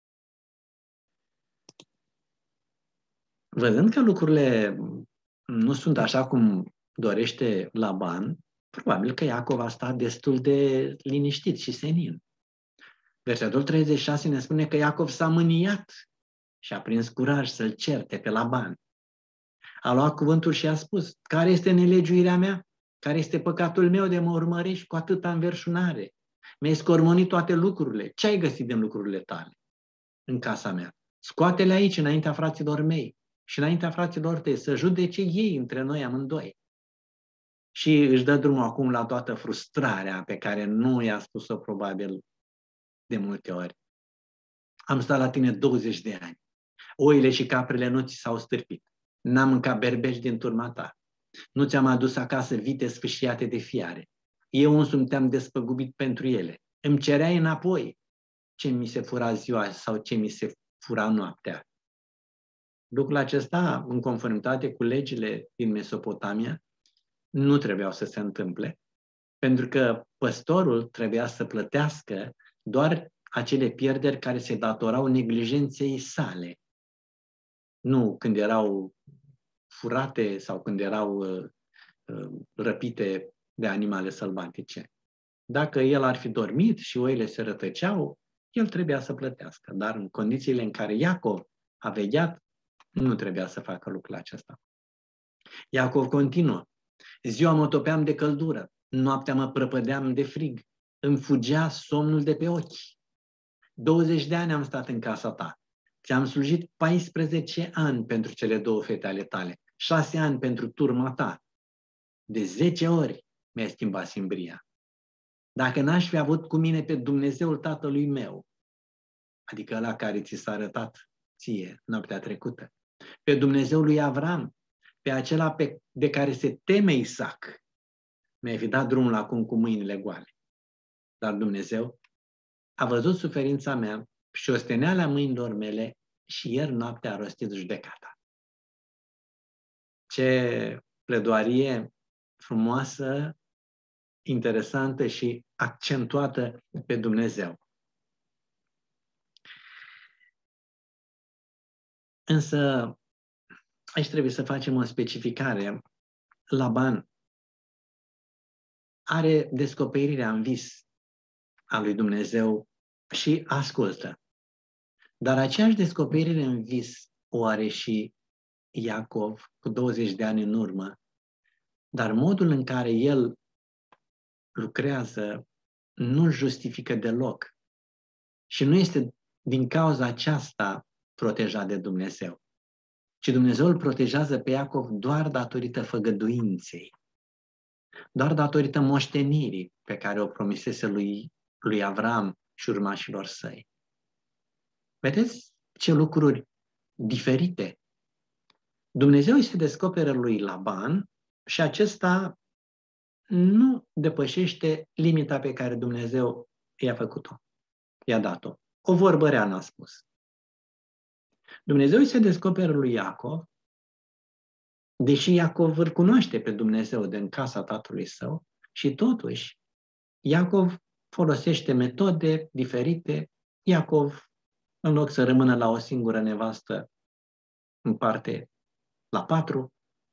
Văzând că lucrurile nu sunt așa cum dorește Laban, probabil că Iacov a stat destul de liniștit și senin. Versetul 36 ne spune că Iacov s-a mâniat și a prins curaj să-l certe pe Laban. A luat cuvântul și a spus, care este nelegiuirea mea? Care este păcatul meu de mă urmărești cu atâta înverșunare? Mi-ai scormonit toate lucrurile. Ce ai găsit din lucrurile tale în casa mea? Scoate-le aici înaintea fraților mei și înaintea fraților tăi, să judece ei între noi amândoi. Și își dă drumul acum la toată frustrarea pe care nu i-a spus-o probabil de multe ori. Am stat la tine 20 de ani. Oile și caprele nu ți s-au stârpit. N-am mâncat berbeși din turma ta. Nu ți-am adus acasă vite sfâșiate de fiare. Eu însumi te-am despăgubit pentru ele. Îmi cereai înapoi ce mi se fura ziua sau ce mi se fura noaptea. Lucrul acesta, în conformitate cu legile din Mesopotamia, nu trebuiau să se întâmple, pentru că păstorul trebuia să plătească doar acele pierderi care se datorau neglijenței sale. Nu când erau furate sau când erau răpite de animale sălbatice. Dacă el ar fi dormit și oile se rătăceau, el trebuia să plătească. Dar în condițiile în care Iacov a vegheat, nu trebuia să facă lucrul acesta. Iacov continuă. Ziua mă topeam de căldură, noaptea mă prăpădeam de frig, îmi fugea somnul de pe ochi. 20 de ani am stat în casa ta. Ți-am slujit 14 ani pentru cele 2 fete ale tale, 6 ani pentru turma ta. De 10 ori mi-ai schimbat simbria. Dacă n-aș fi avut cu mine pe Dumnezeul tatălui meu, adică ăla care ți s-a arătat ție noaptea trecută, pe Dumnezeul lui Avram, pe acela de care se teme Isaac, mi-ai fi dat drumul acum cu mâinile goale. Dar Dumnezeu a văzut suferința mea și osteneala mâinilor mele și ieri noaptea a rostit judecata. Ce pledoarie frumoasă, interesantă și accentuată pe Dumnezeu. Însă, aici trebuie să facem o specificare. Laban are descoperirea în vis a lui Dumnezeu și ascultă. Dar aceeași descoperire în vis o are și Iacov cu 20 de ani în urmă, dar modul în care el lucrează nu justifică deloc și nu este din cauza aceasta protejat de Dumnezeu, ci Dumnezeu îl protejează pe Iacov doar datorită făgăduinței, doar datorită moștenirii pe care o promisese lui Avram și urmașilor săi. Vedeți ce lucruri diferite? Dumnezeu îi se descoperă lui Laban și acesta nu depășește limita pe care Dumnezeu i-a făcut-o, i-a dat-o. O vorbă rea n-a spus. Dumnezeu îi se descoperă lui Iacov, deși Iacov îl cunoaște pe Dumnezeu din casa tatălui său, și totuși Iacov folosește metode diferite. Iacov, în loc să rămână la o singură nevastă, împarte la 4.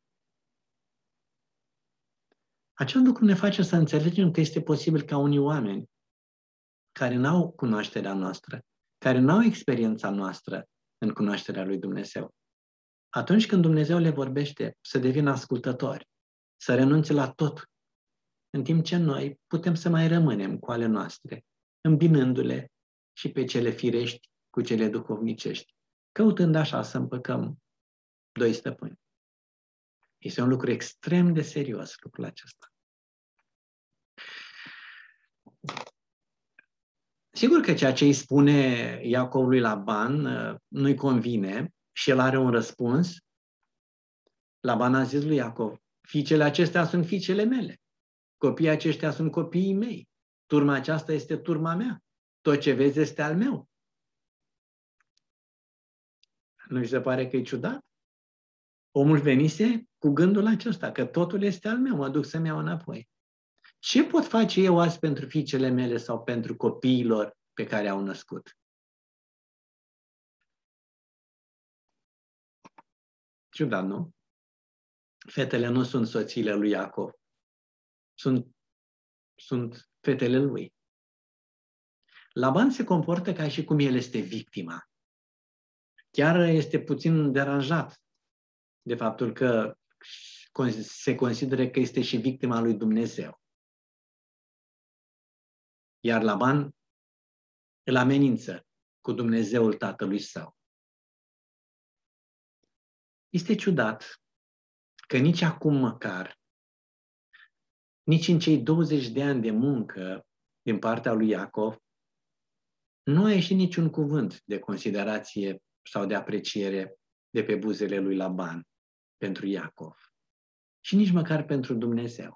Acest lucru ne face să înțelegem că este posibil ca unii oameni care n-au cunoașterea noastră, care n-au experiența noastră în cunoașterea lui Dumnezeu, atunci când Dumnezeu le vorbește, să devină ascultători, să renunțe la tot, în timp ce noi putem să mai rămânem cu ale noastre, îmbinându-le și pe cele firești cu cele duhovnicești, căutând așa să împăcăm 2 stăpâni. Este un lucru extrem de serios, lucrul acesta. Sigur că ceea ce îi spune Iacov lui Laban nu-i convine și el are un răspuns. Laban a zis lui Iacov: fiicele acestea sunt fiicele mele, copiii aceștia sunt copiii mei, turma aceasta este turma mea, tot ce vezi este al meu. Nu-i se pare că e ciudat? Omul venise cu gândul acesta, că totul este al meu, mă duc să-mi iau înapoi. Ce pot face eu azi pentru fiicele mele sau pentru copiilor pe care au născut? Ciudat, nu? Fetele nu sunt soțiile lui Iacov. Sunt fetele lui. Laban se comportă ca și cum el este victima. Chiar este puțin deranjat de faptul că se consideră că este și victima lui Dumnezeu. Iar Laban îl amenință cu Dumnezeul tatălui său. Este ciudat că nici acum măcar, nici în cei 20 de ani de muncă din partea lui Iacov, nu a ieșit niciun cuvânt de considerație sau de apreciere de pe buzele lui Laban pentru Iacov. Și nici măcar pentru Dumnezeu.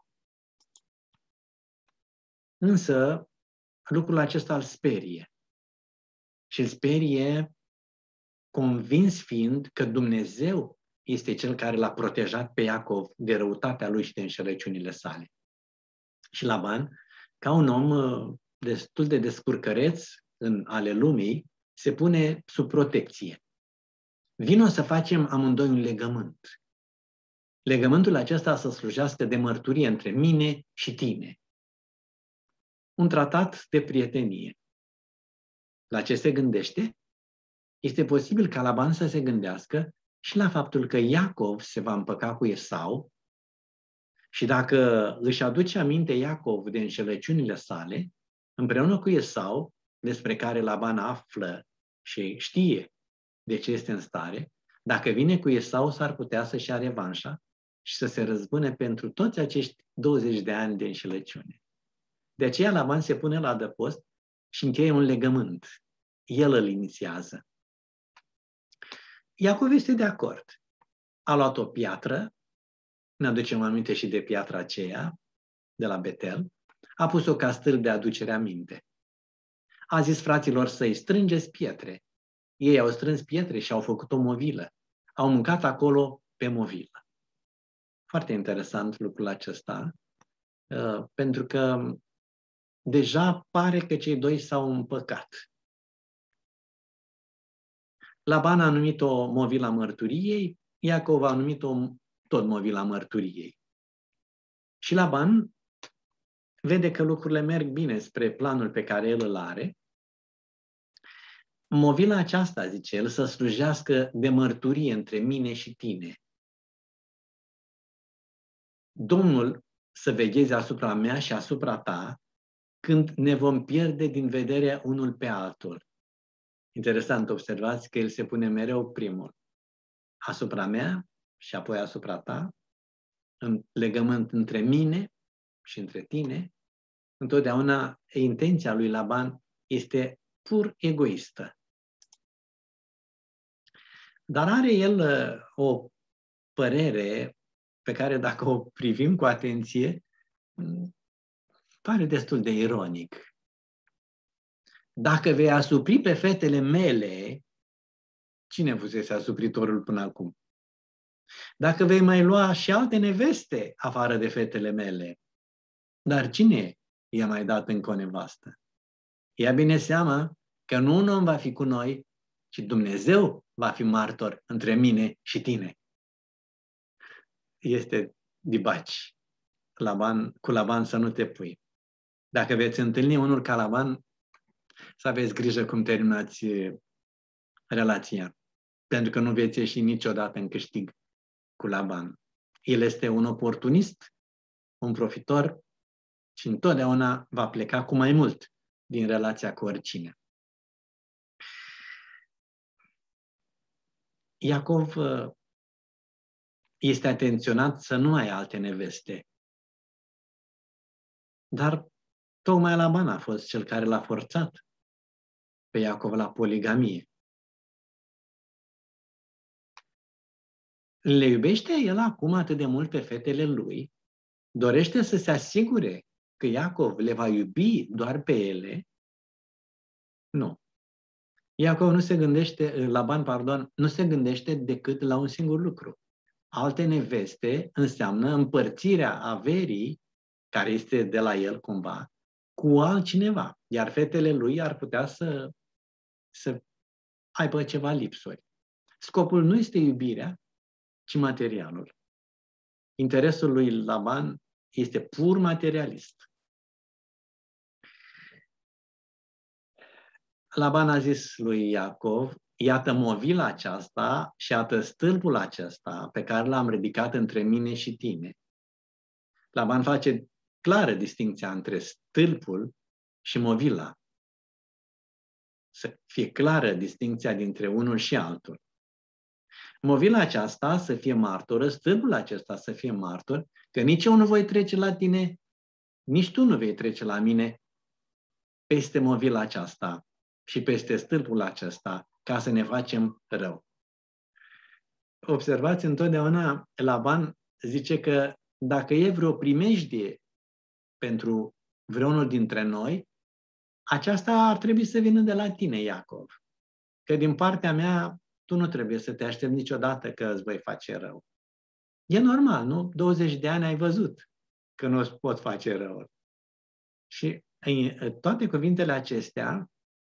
Însă, lucrul acesta îl sperie. Și îl sperie convins fiind că Dumnezeu este Cel care l-a protejat pe Iacov de răutatea lui și de înșelăciunile sale. Și Laban, ca un om destul de descurcăreț în ale lumii, se pune sub protecție. Vino să facem amândoi un legământ. Legământul acesta să slujească de mărturie între mine și tine. Un tratat de prietenie. La ce se gândește? Este posibil ca Laban să se gândească și la faptul că Iacov se va împăca cu Esau și dacă își aduce aminte Iacov de înșelăciunile sale, împreună cu Esau, despre care Laban află și știe de ce este în stare, dacă vine cu Esau, s-ar putea să-și ia revanșa și să se răzbune pentru toți acești 20 de ani de înșelăciune. De aceea Laban se pune la adăpost și încheie un legământ. El îl inițiază. Iacov este de acord. A luat o piatră, ne aducem aminte și de piatra aceea, de la Betel, a pus-o ca stâlp de aducere aminte. A zis fraților săi: strângeți pietre. Ei au strâns pietre și au făcut o movilă. Au mâncat acolo pe movilă. Foarte interesant lucrul acesta, pentru că deja pare că cei doi s-au împăcat. Laban a numit-o movila mărturiei, Iacov a numit-o tot movila mărturiei. Și Laban vede că lucrurile merg bine spre planul pe care el îl are. Movila aceasta, zice el, să slujească de mărturie între mine și tine. Domnul să vegheze asupra mea și asupra ta când ne vom pierde din vedere unul pe altul. Interesant, observați că el se pune mereu primul. Asupra mea și apoi asupra ta, în legământ între mine și între tine. Întotdeauna intenția lui Laban este pur egoistă. Dar are el o părere pe care, dacă o privim cu atenție, pare destul de ironic. Dacă vei asupri pe fetele mele, cine fusese asupritorul până acum? Dacă vei mai lua și alte neveste afară de fetele mele, dar cine i-a mai dat încă o nevastă? Ia bine seama că nu un om va fi cu noi, ci Dumnezeu va fi martor între mine și tine. Este dibaci. Cu Laban să nu te pui. Dacă veți întâlni unul ca Laban, să aveți grijă cum terminați relația. Pentru că nu veți ieși niciodată în câștig cu Laban. El este un oportunist, un profitor și întotdeauna va pleca cu mai mult din relația cu oricine. Iacov este atenționat să nu ai alte neveste. Dar tocmai Laban a fost cel care l-a forțat pe Iacov la poligamie. Le iubește el acum atât de mult pe fetele lui, dorește să se asigure că Iacov le va iubi doar pe ele? Nu. Iacov Laban nu se gândește decât la un singur lucru. Alte neveste înseamnă împărțirea averii, care este de la el cumva, cu altcineva. Iar fetele lui ar putea să aibă ceva lipsuri. Scopul nu este iubirea, ci materialul. Interesul lui Laban este pur materialist. Laban a zis lui Iacov, iată movila aceasta și iată stâlpul acesta pe care l-am ridicat între mine și tine. Laban face clară distinția între stâlpul și movila. Să fie clară distinția dintre unul și altul. Movila aceasta să fie martoră, stâlpul acesta să fie martor, că nici eu nu voi trece la tine, nici tu nu vei trece la mine peste movila aceasta și peste stâlpul acesta, ca să ne facem rău. Observați, întotdeauna Laban zice că dacă e vreo primejdie pentru vreunul dintre noi, aceasta ar trebui să vină de la tine, Iacov. Că din partea mea, tu nu trebuie să te aștepți niciodată că îți voi face rău. E normal, nu? 20 de ani ai văzut că nu îți pot face rău. Și în toate cuvintele acestea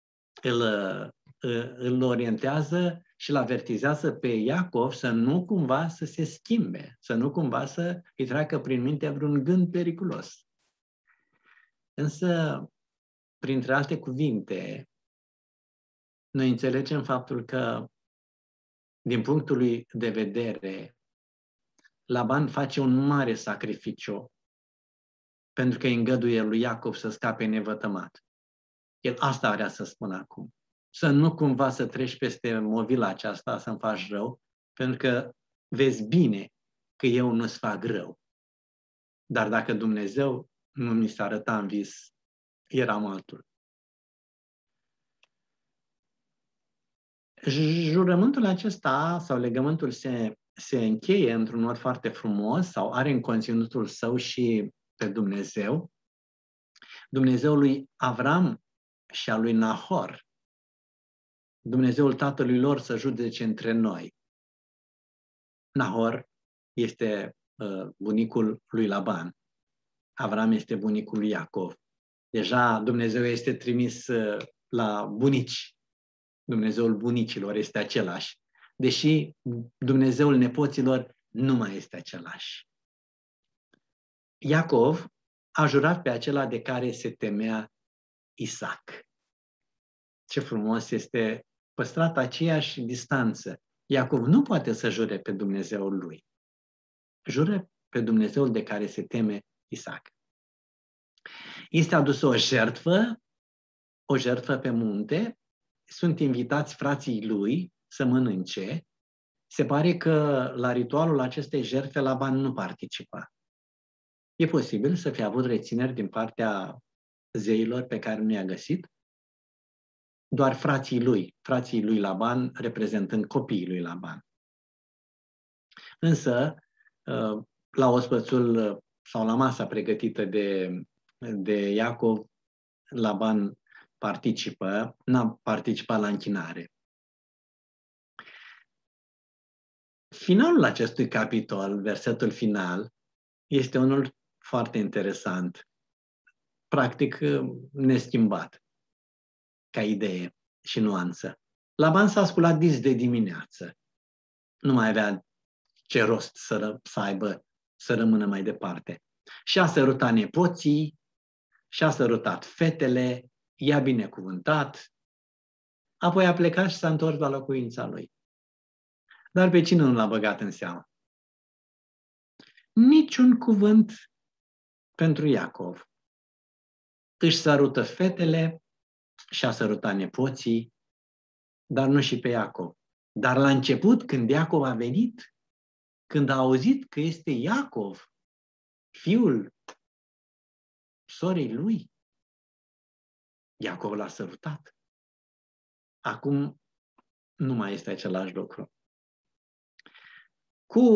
îl orientează și îl avertizează pe Iacov să nu cumva să se schimbe, să nu cumva să îi treacă prin minte vreun gând periculos. Însă, printre alte cuvinte, noi înțelegem faptul că, din punctul lui de vedere, Laban face un mare sacrificiu pentru că îi îngăduie lui Iacov să scape nevătămat. El asta vrea să spună acum. Să nu cumva să treci peste movila aceasta, să-mi faci rău, pentru că vezi bine că eu nu-ți fac rău. Dar dacă Dumnezeu nu mi s-a arătat în vis, eram altul. Jurământul acesta sau legământul se încheie într-un mod foarte frumos sau are în conținutul său și pe Dumnezeu. Dumnezeul lui Avram și al lui Nahor. Dumnezeul tatălui lor să judece între noi. Nahor este bunicul lui Laban. Avram este bunicul lui Iacov. Deja Dumnezeu este trimis la bunici. Dumnezeul bunicilor este același. Deși Dumnezeul nepoților nu mai este același. Iacov a jurat pe acela de care se temea Isaac. Ce frumos este păstrată aceeași distanță. Iacov nu poate să jure pe Dumnezeul lui. Jură pe Dumnezeul de care se teme Isaac. Este adusă o jertfă pe munte, sunt invitați frații lui să mănânce. Se pare că la ritualul acestei jertfe Laban nu participa. E posibil să fie avut rețineri din partea zeilor pe care nu i-a găsit, doar frații lui Laban reprezentând copiii lui Laban. Însă, la ospățul sau la masa pregătită de Iacov, Laban participă, n-a participat la închinare. Finalul acestui capitol, versetul final, este unul foarte interesant, practic neschimbat ca idee și nuanță. Laban s-a sculat dis de dimineață. Nu mai avea ce rost să rămână mai departe. Și-a sărutat nepoții, și-a sărutat fetele, i-a binecuvântat, apoi a plecat și s-a întors la locuința lui. Dar pe cine nu l-a băgat în seamă? Niciun cuvânt pentru Iacov. Își sărută fetele, și-a sărutat nepoții, dar nu și pe Iacov. Dar la început, când Iacov a venit, când a auzit că este Iacov, fiul sorei lui, Iacov l-a sărutat. Acum nu mai este același lucru. Cu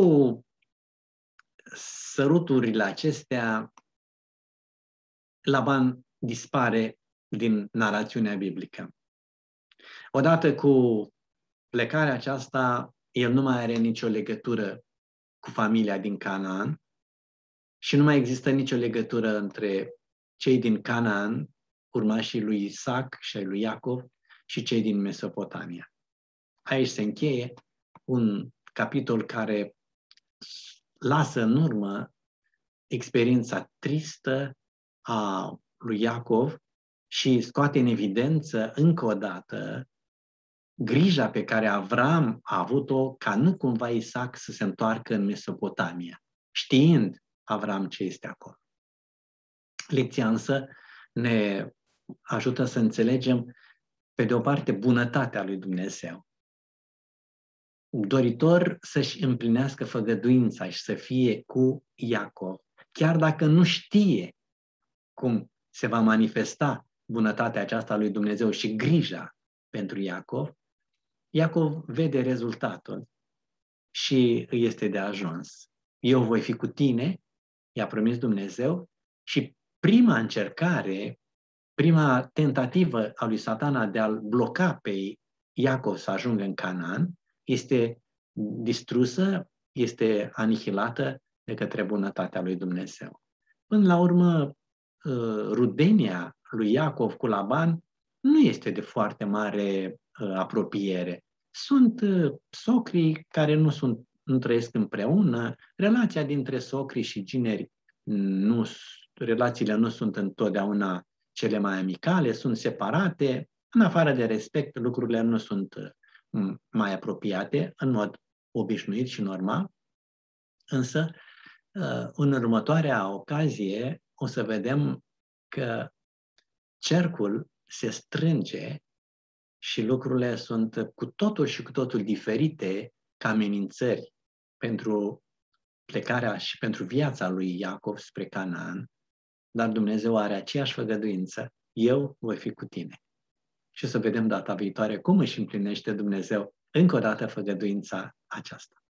săruturile acestea, Laban dispare din narațiunea biblică. Odată cu plecarea aceasta, el nu mai are nicio legătură cu familia din Canaan și nu mai există nicio legătură între cei din Canaan, urmașii lui Isaac și ai lui Iacov, și cei din Mesopotamia. Aici se încheie un capitol care lasă în urmă experiența tristă a lui Iacov și scoate în evidență încă o dată grija pe care Avram a avut-o ca nu cumva Isaac să se întoarcă în Mesopotamia, știind Avram ce este acolo. Lecția însă ne ajută să înțelegem, pe de o parte, bunătatea lui Dumnezeu, doritor să-și împlinească făgăduința și să fie cu Iacov, chiar dacă nu știe cum se va manifesta bunătatea aceasta a lui Dumnezeu și grija pentru Iacov, Iacov vede rezultatul și îi este de ajuns. Eu voi fi cu tine, i-a promis Dumnezeu, și prima încercare, prima tentativă a lui Satana de a-l bloca pe Iacov să ajungă în Canaan este distrusă, este anihilată de către bunătatea lui Dumnezeu. Până la urmă, rudenia lui Iacov cu Laban nu este de foarte mare apropiere. Sunt socrii care nu trăiesc împreună, relația dintre socri și gineri, relațiile nu sunt întotdeauna cele mai amicale, sunt separate, în afară de respect, lucrurile nu sunt mai apropiate, în mod obișnuit și normal, însă în următoarea ocazie o să vedem că cercul se strânge și lucrurile sunt cu totul și cu totul diferite ca amenințări pentru plecarea și pentru viața lui Iacov spre Canaan, dar Dumnezeu are aceeași făgăduință: eu voi fi cu tine. Și să vedem data viitoare cum își împlinește Dumnezeu încă o dată făgăduința aceasta.